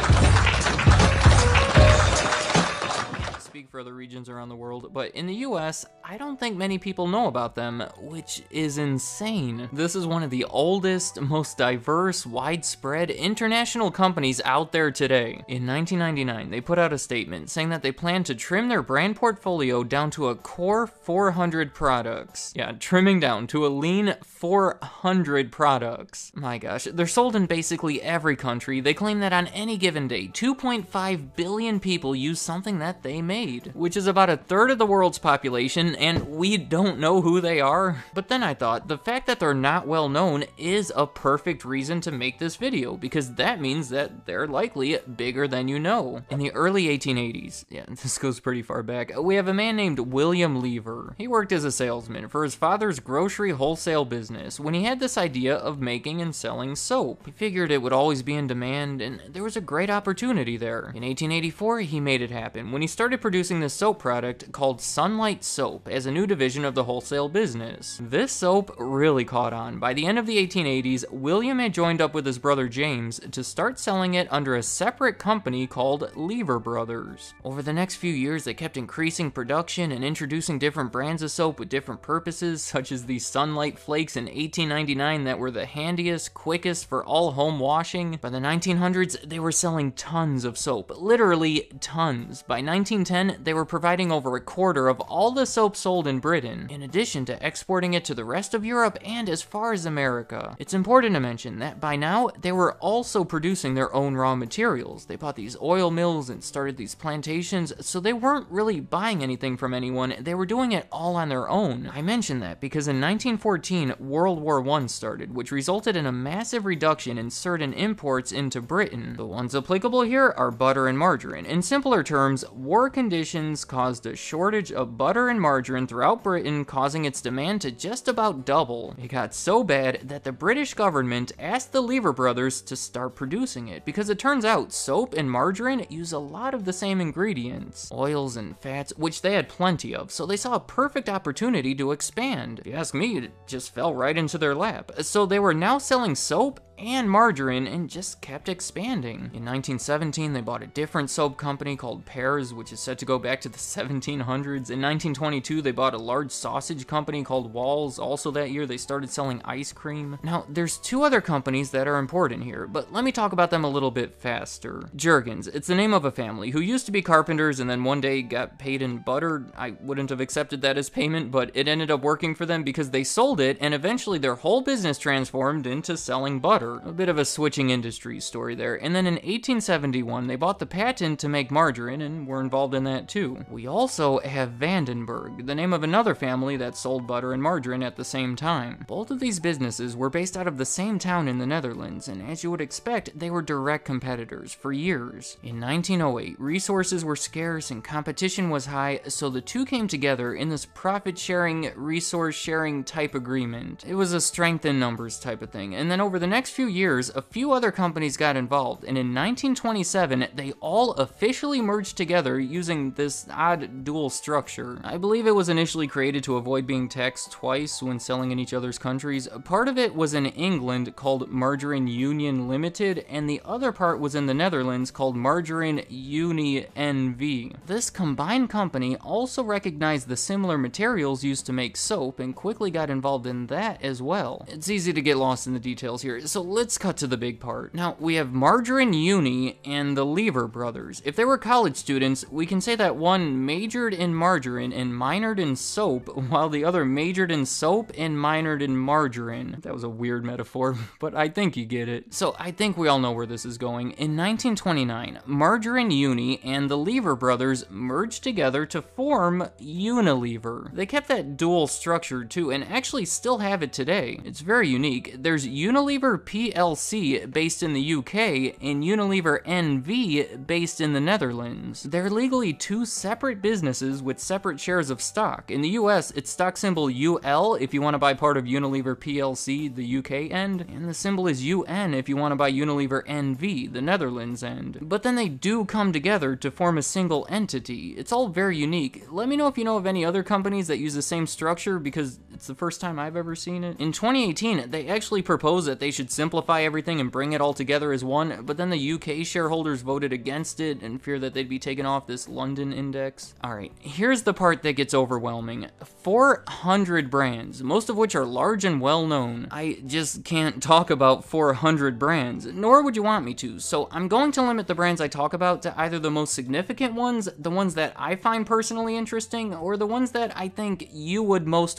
For other regions around the world, but in the U S, I don't think many people know about them, which is insane. This is one of the oldest, most diverse, widespread international companies out there today. In nineteen ninety-nine, they put out a statement saying that they plan to trim their brand portfolio down to a core four hundred products. Yeah, trimming down to a lean four hundred products. My gosh, they're sold in basically every country. They claim that on any given day, two point five billion people use something that they made, which is about a third of the world's population known, and we don't know who they are. But then I thought, the fact that they're not well known is a perfect reason to make this video, because that means that they're likely bigger than you know. In the early eighteen eighties, yeah, this goes pretty far back, we have a man named William Lever. He worked as a salesman for his father's grocery wholesale business when he had this idea of making and selling soap. He figured it would always be in demand, and there was a great opportunity there. In eighteen eighty-four, he made it happen when he started producing this soap product called Sunlight Soap as a new division of the wholesale business. This soap really caught on. By the end of the eighteen eighties, William had joined up with his brother James to start selling it under a separate company called Lever Brothers. Over the next few years, they kept increasing production and introducing different brands of soap with different purposes, such as the Sunlight Flakes in eighteen ninety-nine that were the handiest, quickest for all home washing. By the nineteen hundreds, they were selling tons of soap, literally tons. By nineteen ten, they were providing over a quarter of all the soap sold in Britain, in addition to exporting it to the rest of Europe and as far as America. It's important to mention that by now, they were also producing their own raw materials. They bought these oil mills and started these plantations, so they weren't really buying anything from anyone, they were doing it all on their own. I mention that because in nineteen fourteen, World War One started, which resulted in a massive reduction in certain imports into Britain. The ones applicable here are butter and margarine. In simpler terms, war conditions caused a shortage of butter and margarine throughout Britain, causing its demand to just about double. It got so bad that the British government asked the Lever Brothers to start producing it, because it turns out soap and margarine use a lot of the same ingredients, oils and fats, which they had plenty of, so they saw a perfect opportunity to expand. If you ask me, it just fell right into their lap. So they were now selling soap and margarine and just kept expanding. In nineteen seventeen, they bought a different soap company called Pears, which is said to go back to the seventeen hundreds. In nineteen twenty-two, they bought a large sausage company called Walls. Also that year, they started selling ice cream. Now, there's two other companies that are important here, but let me talk about them a little bit faster. Jergens, it's the name of a family who used to be carpenters and then one day got paid in butter. I wouldn't have accepted that as payment, but it ended up working for them because they sold it, and eventually their whole business transformed into selling butter. A bit of a switching industry story there. And then in eighteen seventy-one, they bought the patent to make margarine and were involved in that too. We also have Vandenberg, the name of another family that sold butter and margarine at the same time. Both of these businesses were based out of the same town in the Netherlands, and as you would expect, they were direct competitors for years. In nineteen oh eight, resources were scarce and competition was high, so the two came together in this profit-sharing, resource-sharing type agreement. It was a strength in numbers type of thing, and then over the next few years, a few other companies got involved, and in nineteen twenty-seven, they all officially merged together using this odd dual structure. I believe it was initially created to avoid being taxed twice when selling in each other's countries. Part of it was in England called Margarine Union Limited, and the other part was in the Netherlands called Margarine Unie N V. This combined company also recognized the similar materials used to make soap and quickly got involved in that as well. It's easy to get lost in the details here, so let's cut to the big part. Now, we have Margarine Unie and the Lever Brothers. If they were college students, we can say that one majored in margarine and minored in soap, while the other majored in soap and minored in margarine. That was a weird metaphor, but I think you get it. So I think we all know where this is going. In nineteen twenty-nine, Margarine Unie and the Lever Brothers merged together to form Unilever. They kept that dual structure too, and actually still have it today. It's very unique. There's Unilever P L C based in the U K and Unilever N V based in the Netherlands. They're legally two separate businesses with separate shares of stock. In the U S, it's stock symbol U L if you want to buy part of Unilever P L C, the U K end, and the symbol is U N if you want to buy Unilever N V, the Netherlands end. But then they do come together to form a single entity. It's all very unique. Let me know if you know of any other companies that use the same structure, because it's the first time I've ever seen it. In twenty eighteen, they actually proposed that they should simplify everything and bring it all together as one, but then the U K shareholders voted against it and fear that they'd be taken off this London index. Alright, here's the part that gets overwhelming. four hundred brands, most of which are large and well known. I just can't talk about four hundred brands, nor would you want me to, so I'm going to limit the brands I talk about to either the most significant ones, the ones that I find personally interesting, or the ones that I think you would most want to hear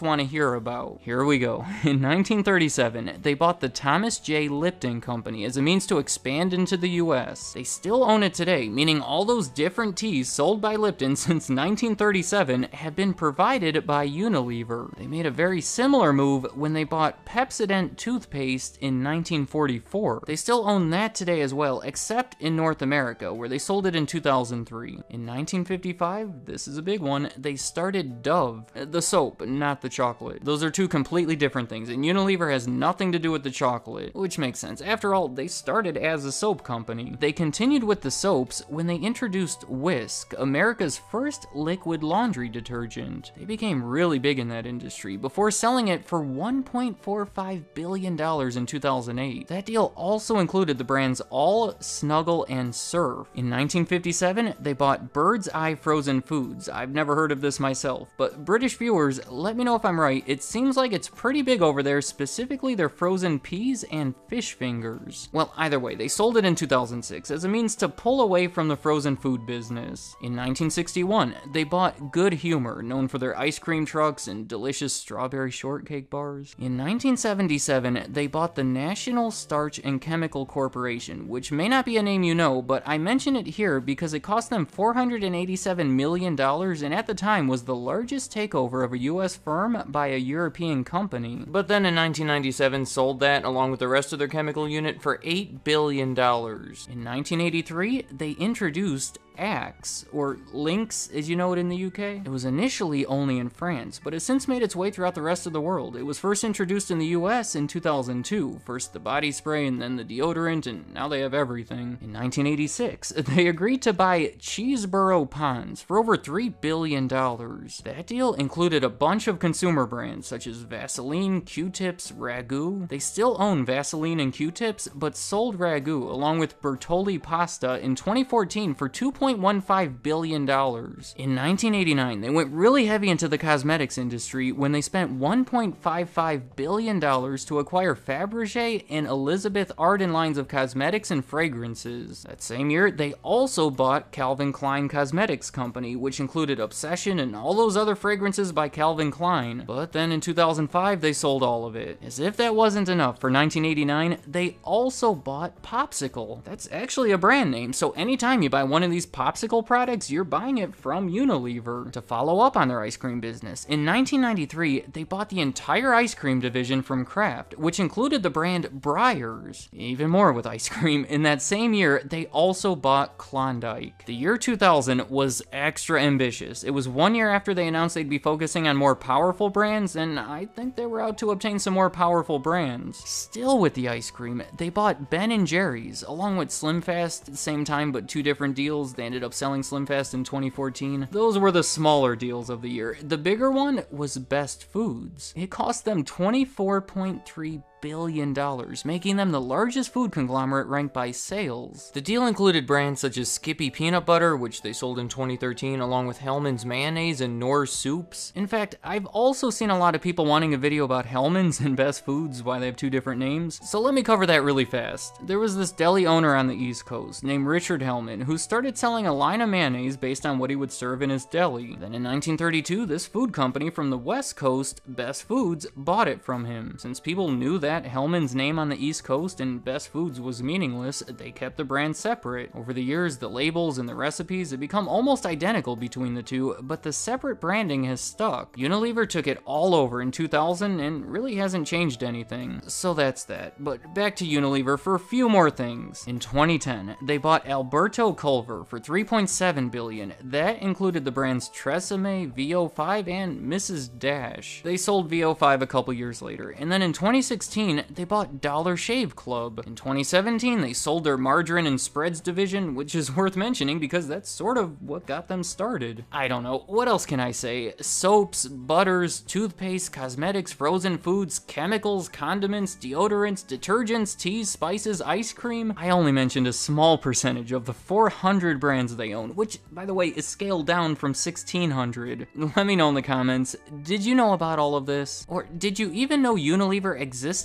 sure about. Here we go. In nineteen thirty-seven, they bought the Thomas J. Lipton Company as a means to expand into the U S. They still own it today, meaning all those different teas sold by Lipton since nineteen thirty-seven have been provided by Unilever. They made a very similar move when they bought Pepsodent toothpaste in nineteen forty-four. They still own that today as well, except in North America, where they sold it in two thousand three. In nineteen fifty-five, this is a big one, they started Dove, the soap, not the chocolate. Those are two completely different things, and Unilever has nothing to do with the chocolate, which makes sense. After all, they started as a soap company. They continued with the soaps when they introduced Whisk, America's first liquid laundry detergent. They became really big in that industry before selling it for one point four five billion dollars in two thousand eight. That deal also included the brands All, Snuggle, and Surf. In nineteen fifty-seven, they bought Bird's Eye Frozen Foods. I've never heard of this myself, but British viewers, let me know if I'm right. It seems like it's pretty big over there, specifically their frozen peas and fish fingers. Well, either way, they sold it in two thousand six as a means to pull away from the frozen food business. In nineteen sixty-one, they bought Good Humor, known for their ice cream trucks and delicious strawberry shortcake bars. In nineteen seventy-seven, they bought the National Starch and Chemical Corporation, which may not be a name you know, but I mention it here because it cost them four hundred eighty-seven million dollars and at the time was the largest takeover of a U S firm by a European company. But then in nineteen ninety-seven sold that along with the rest of their chemical unit for eight billion dollars. In nineteen eighty-three, they introduced Axe, or Lynx as you know it in the U K. It was initially only in France, but has since made its way throughout the rest of the world. It was first introduced in the U S in two thousand two, first the body spray and then the deodorant, and now they have everything. In nineteen eighty-six, they agreed to buy Cheeseboro Ponds for over three billion dollars. That deal included a bunch of consumer brands such as Vaseline, Q-Tips, Ragu. They still own Vaseline and Q-Tips, but sold Ragu along with Bertolli Pasta in twenty fourteen for two point one five billion dollars. In nineteen eighty-nine, they went really heavy into the cosmetics industry when they spent one point five five billion dollars to acquire Fabergé and Elizabeth Arden lines of cosmetics and fragrances. That same year, they also bought Calvin Klein Cosmetics Company, which included Obsession and all those other fragrances by Calvin Klein. But then in two thousand five, they sold all of it. As if that wasn't enough, for nineteen eighty-nine, they also bought Popsicle. That's actually a brand name, so anytime you buy one of these Popsicle products, you're buying it from Unilever. To follow up on their ice cream business, in nineteen ninety-three, they bought the entire ice cream division from Kraft, which included the brand Breyers. Even more with ice cream, in that same year, they also bought Klondike. The year two thousand was extra ambitious. It was one year after they announced they'd be focusing on more powerful brands, and I think they were out to obtain some more powerful brands. Still with the ice cream, they bought Ben and Jerry's, along with Slim Fast at the same time, but two different deals. They ended up selling Slim Fast in twenty fourteen. Those were the smaller deals of the year. The bigger one was Best Foods. It cost them twenty-four point three billion dollars, making them the largest food conglomerate ranked by sales. The deal included brands such as Skippy Peanut Butter, which they sold in twenty thirteen, along with Hellmann's Mayonnaise and Knorr Soups. In fact, I've also seen a lot of people wanting a video about Hellmann's and Best Foods, why they have two different names, so let me cover that really fast. There was this deli owner on the East Coast named Richard Hellmann who started selling a line of mayonnaise based on what he would serve in his deli. Then in nineteen thirty-two, this food company from the West Coast, Best Foods, bought it from him. Since people knew that Hellmann's name on the East Coast and Best Foods was meaningless, they kept the brands separate. Over the years, the labels and the recipes have become almost identical between the two, but the separate branding has stuck. Unilever took it all over in two thousand and really hasn't changed anything. So that's that. But back to Unilever for a few more things. In twenty ten, they bought Alberto Culver for three point seven billion dollars. That included the brands Tresemme, V O five, and Missus Dash. They sold V O five a couple years later, and then in twenty sixteen, they bought Dollar Shave Club. In twenty seventeen, they sold their margarine and spreads division, which is worth mentioning because that's sort of what got them started. I don't know, what else can I say? Soaps, butters, toothpaste, cosmetics, frozen foods, chemicals, condiments, deodorants, detergents, teas, spices, ice cream. I only mentioned a small percentage of the four hundred brands they own, which, by the way, is scaled down from sixteen hundred. Let me know in the comments, did you know about all of this? Or did you even know Unilever existed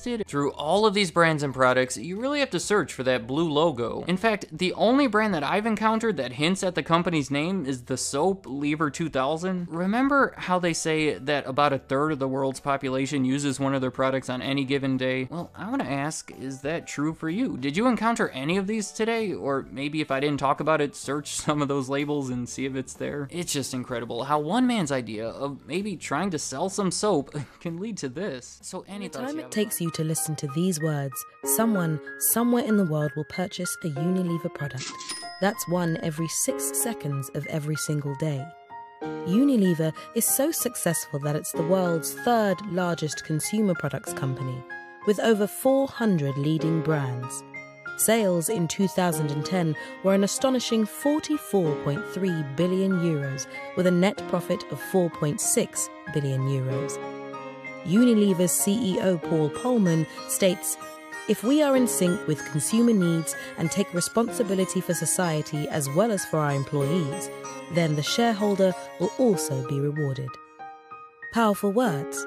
existed? Through all of these brands and products, you really have to search for that blue logo. In fact, the only brand that I've encountered that hints at the company's name is the soap Lever two thousand. Remember how they say that about a third of the world's population uses one of their products on any given day? Well, I want to ask, is that true for you? Did you encounter any of these today? Or maybe if I didn't talk about it, search some of those labels and see if it's there. It's just incredible how one man's idea of maybe trying to sell some soap can lead to this. So any the time it takes you to listen to these words, someone, somewhere in the world will purchase a Unilever product. That's one every six seconds of every single day. Unilever is so successful that it's the world's third largest consumer products company, with over four hundred leading brands. Sales in two thousand ten were an astonishing forty-four point three billion euros, with a net profit of four point six billion euros. Unilever's C E O Paul Polman states, "If we are in sync with consumer needs and take responsibility for society as well as for our employees, then the shareholder will also be rewarded." Powerful words.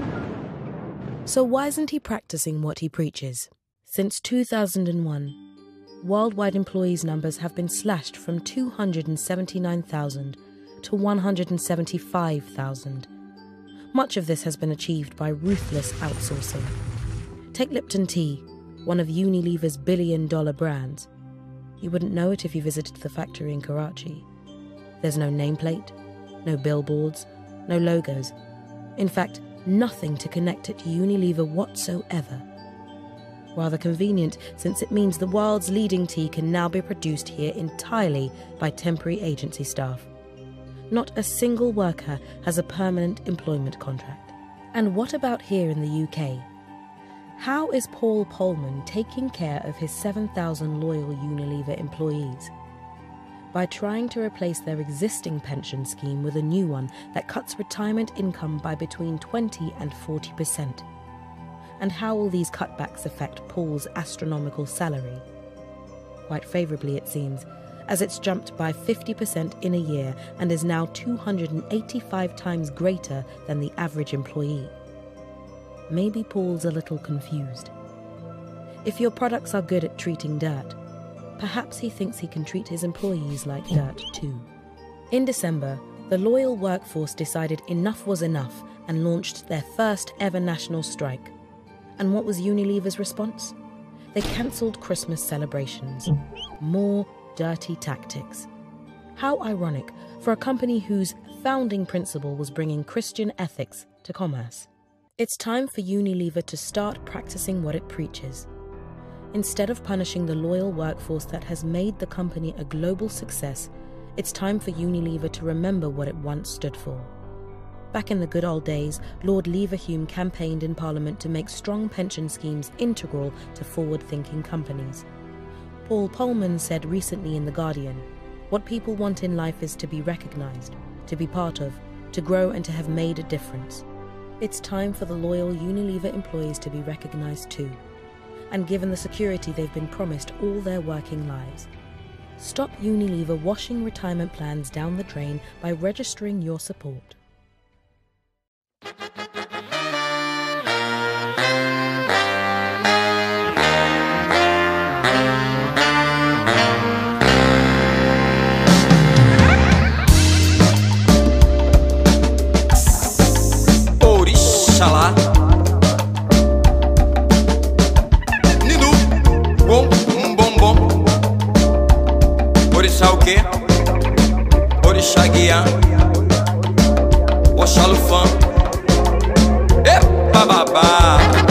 So why isn't he practicing what he preaches? Since two thousand one, worldwide employees' numbers have been slashed from two hundred seventy-nine thousand to one hundred seventy-five thousand. Much of this has been achieved by ruthless outsourcing. Take Lipton Tea, one of Unilever's billion-dollar brands. You wouldn't know it if you visited the factory in Karachi. There's no nameplate, no billboards, no logos. In fact, nothing to connect it to Unilever whatsoever. Rather convenient, since it means the world's leading tea can now be produced here entirely by temporary agency staff. Not a single worker has a permanent employment contract. And what about here in the U K? How is Paul Polman taking care of his seven thousand loyal Unilever employees? By trying to replace their existing pension scheme with a new one that cuts retirement income by between twenty and forty percent. And how will these cutbacks affect Paul's astronomical salary? Quite favourably, it seems, as it's jumped by fifty percent in a year and is now two hundred eighty-five times greater than the average employee. Maybe Paul's a little confused. If your products are good at treating dirt, perhaps he thinks he can treat his employees like dirt too. In December, the loyal workforce decided enough was enough and launched their first ever national strike. And what was Unilever's response? They cancelled Christmas celebrations. More dirty tactics. How ironic for a company whose founding principle was bringing Christian ethics to commerce. It's time for Unilever to start practicing what it preaches. Instead of punishing the loyal workforce that has made the company a global success, it's time for Unilever to remember what it once stood for. Back in the good old days, Lord Leverhulme campaigned in Parliament to make strong pension schemes integral to forward-thinking companies. Paul Polman said recently in The Guardian, "What people want in life is to be recognised, to be part of, to grow and to have made a difference." It's time for the loyal Unilever employees to be recognised too, and given the security they've been promised all their working lives. Stop Unilever washing retirement plans down the drain by registering your support. Xalá Nidu Bom, bom, bom Orixá o quê? Orixá guiá Oxalufã Epa babá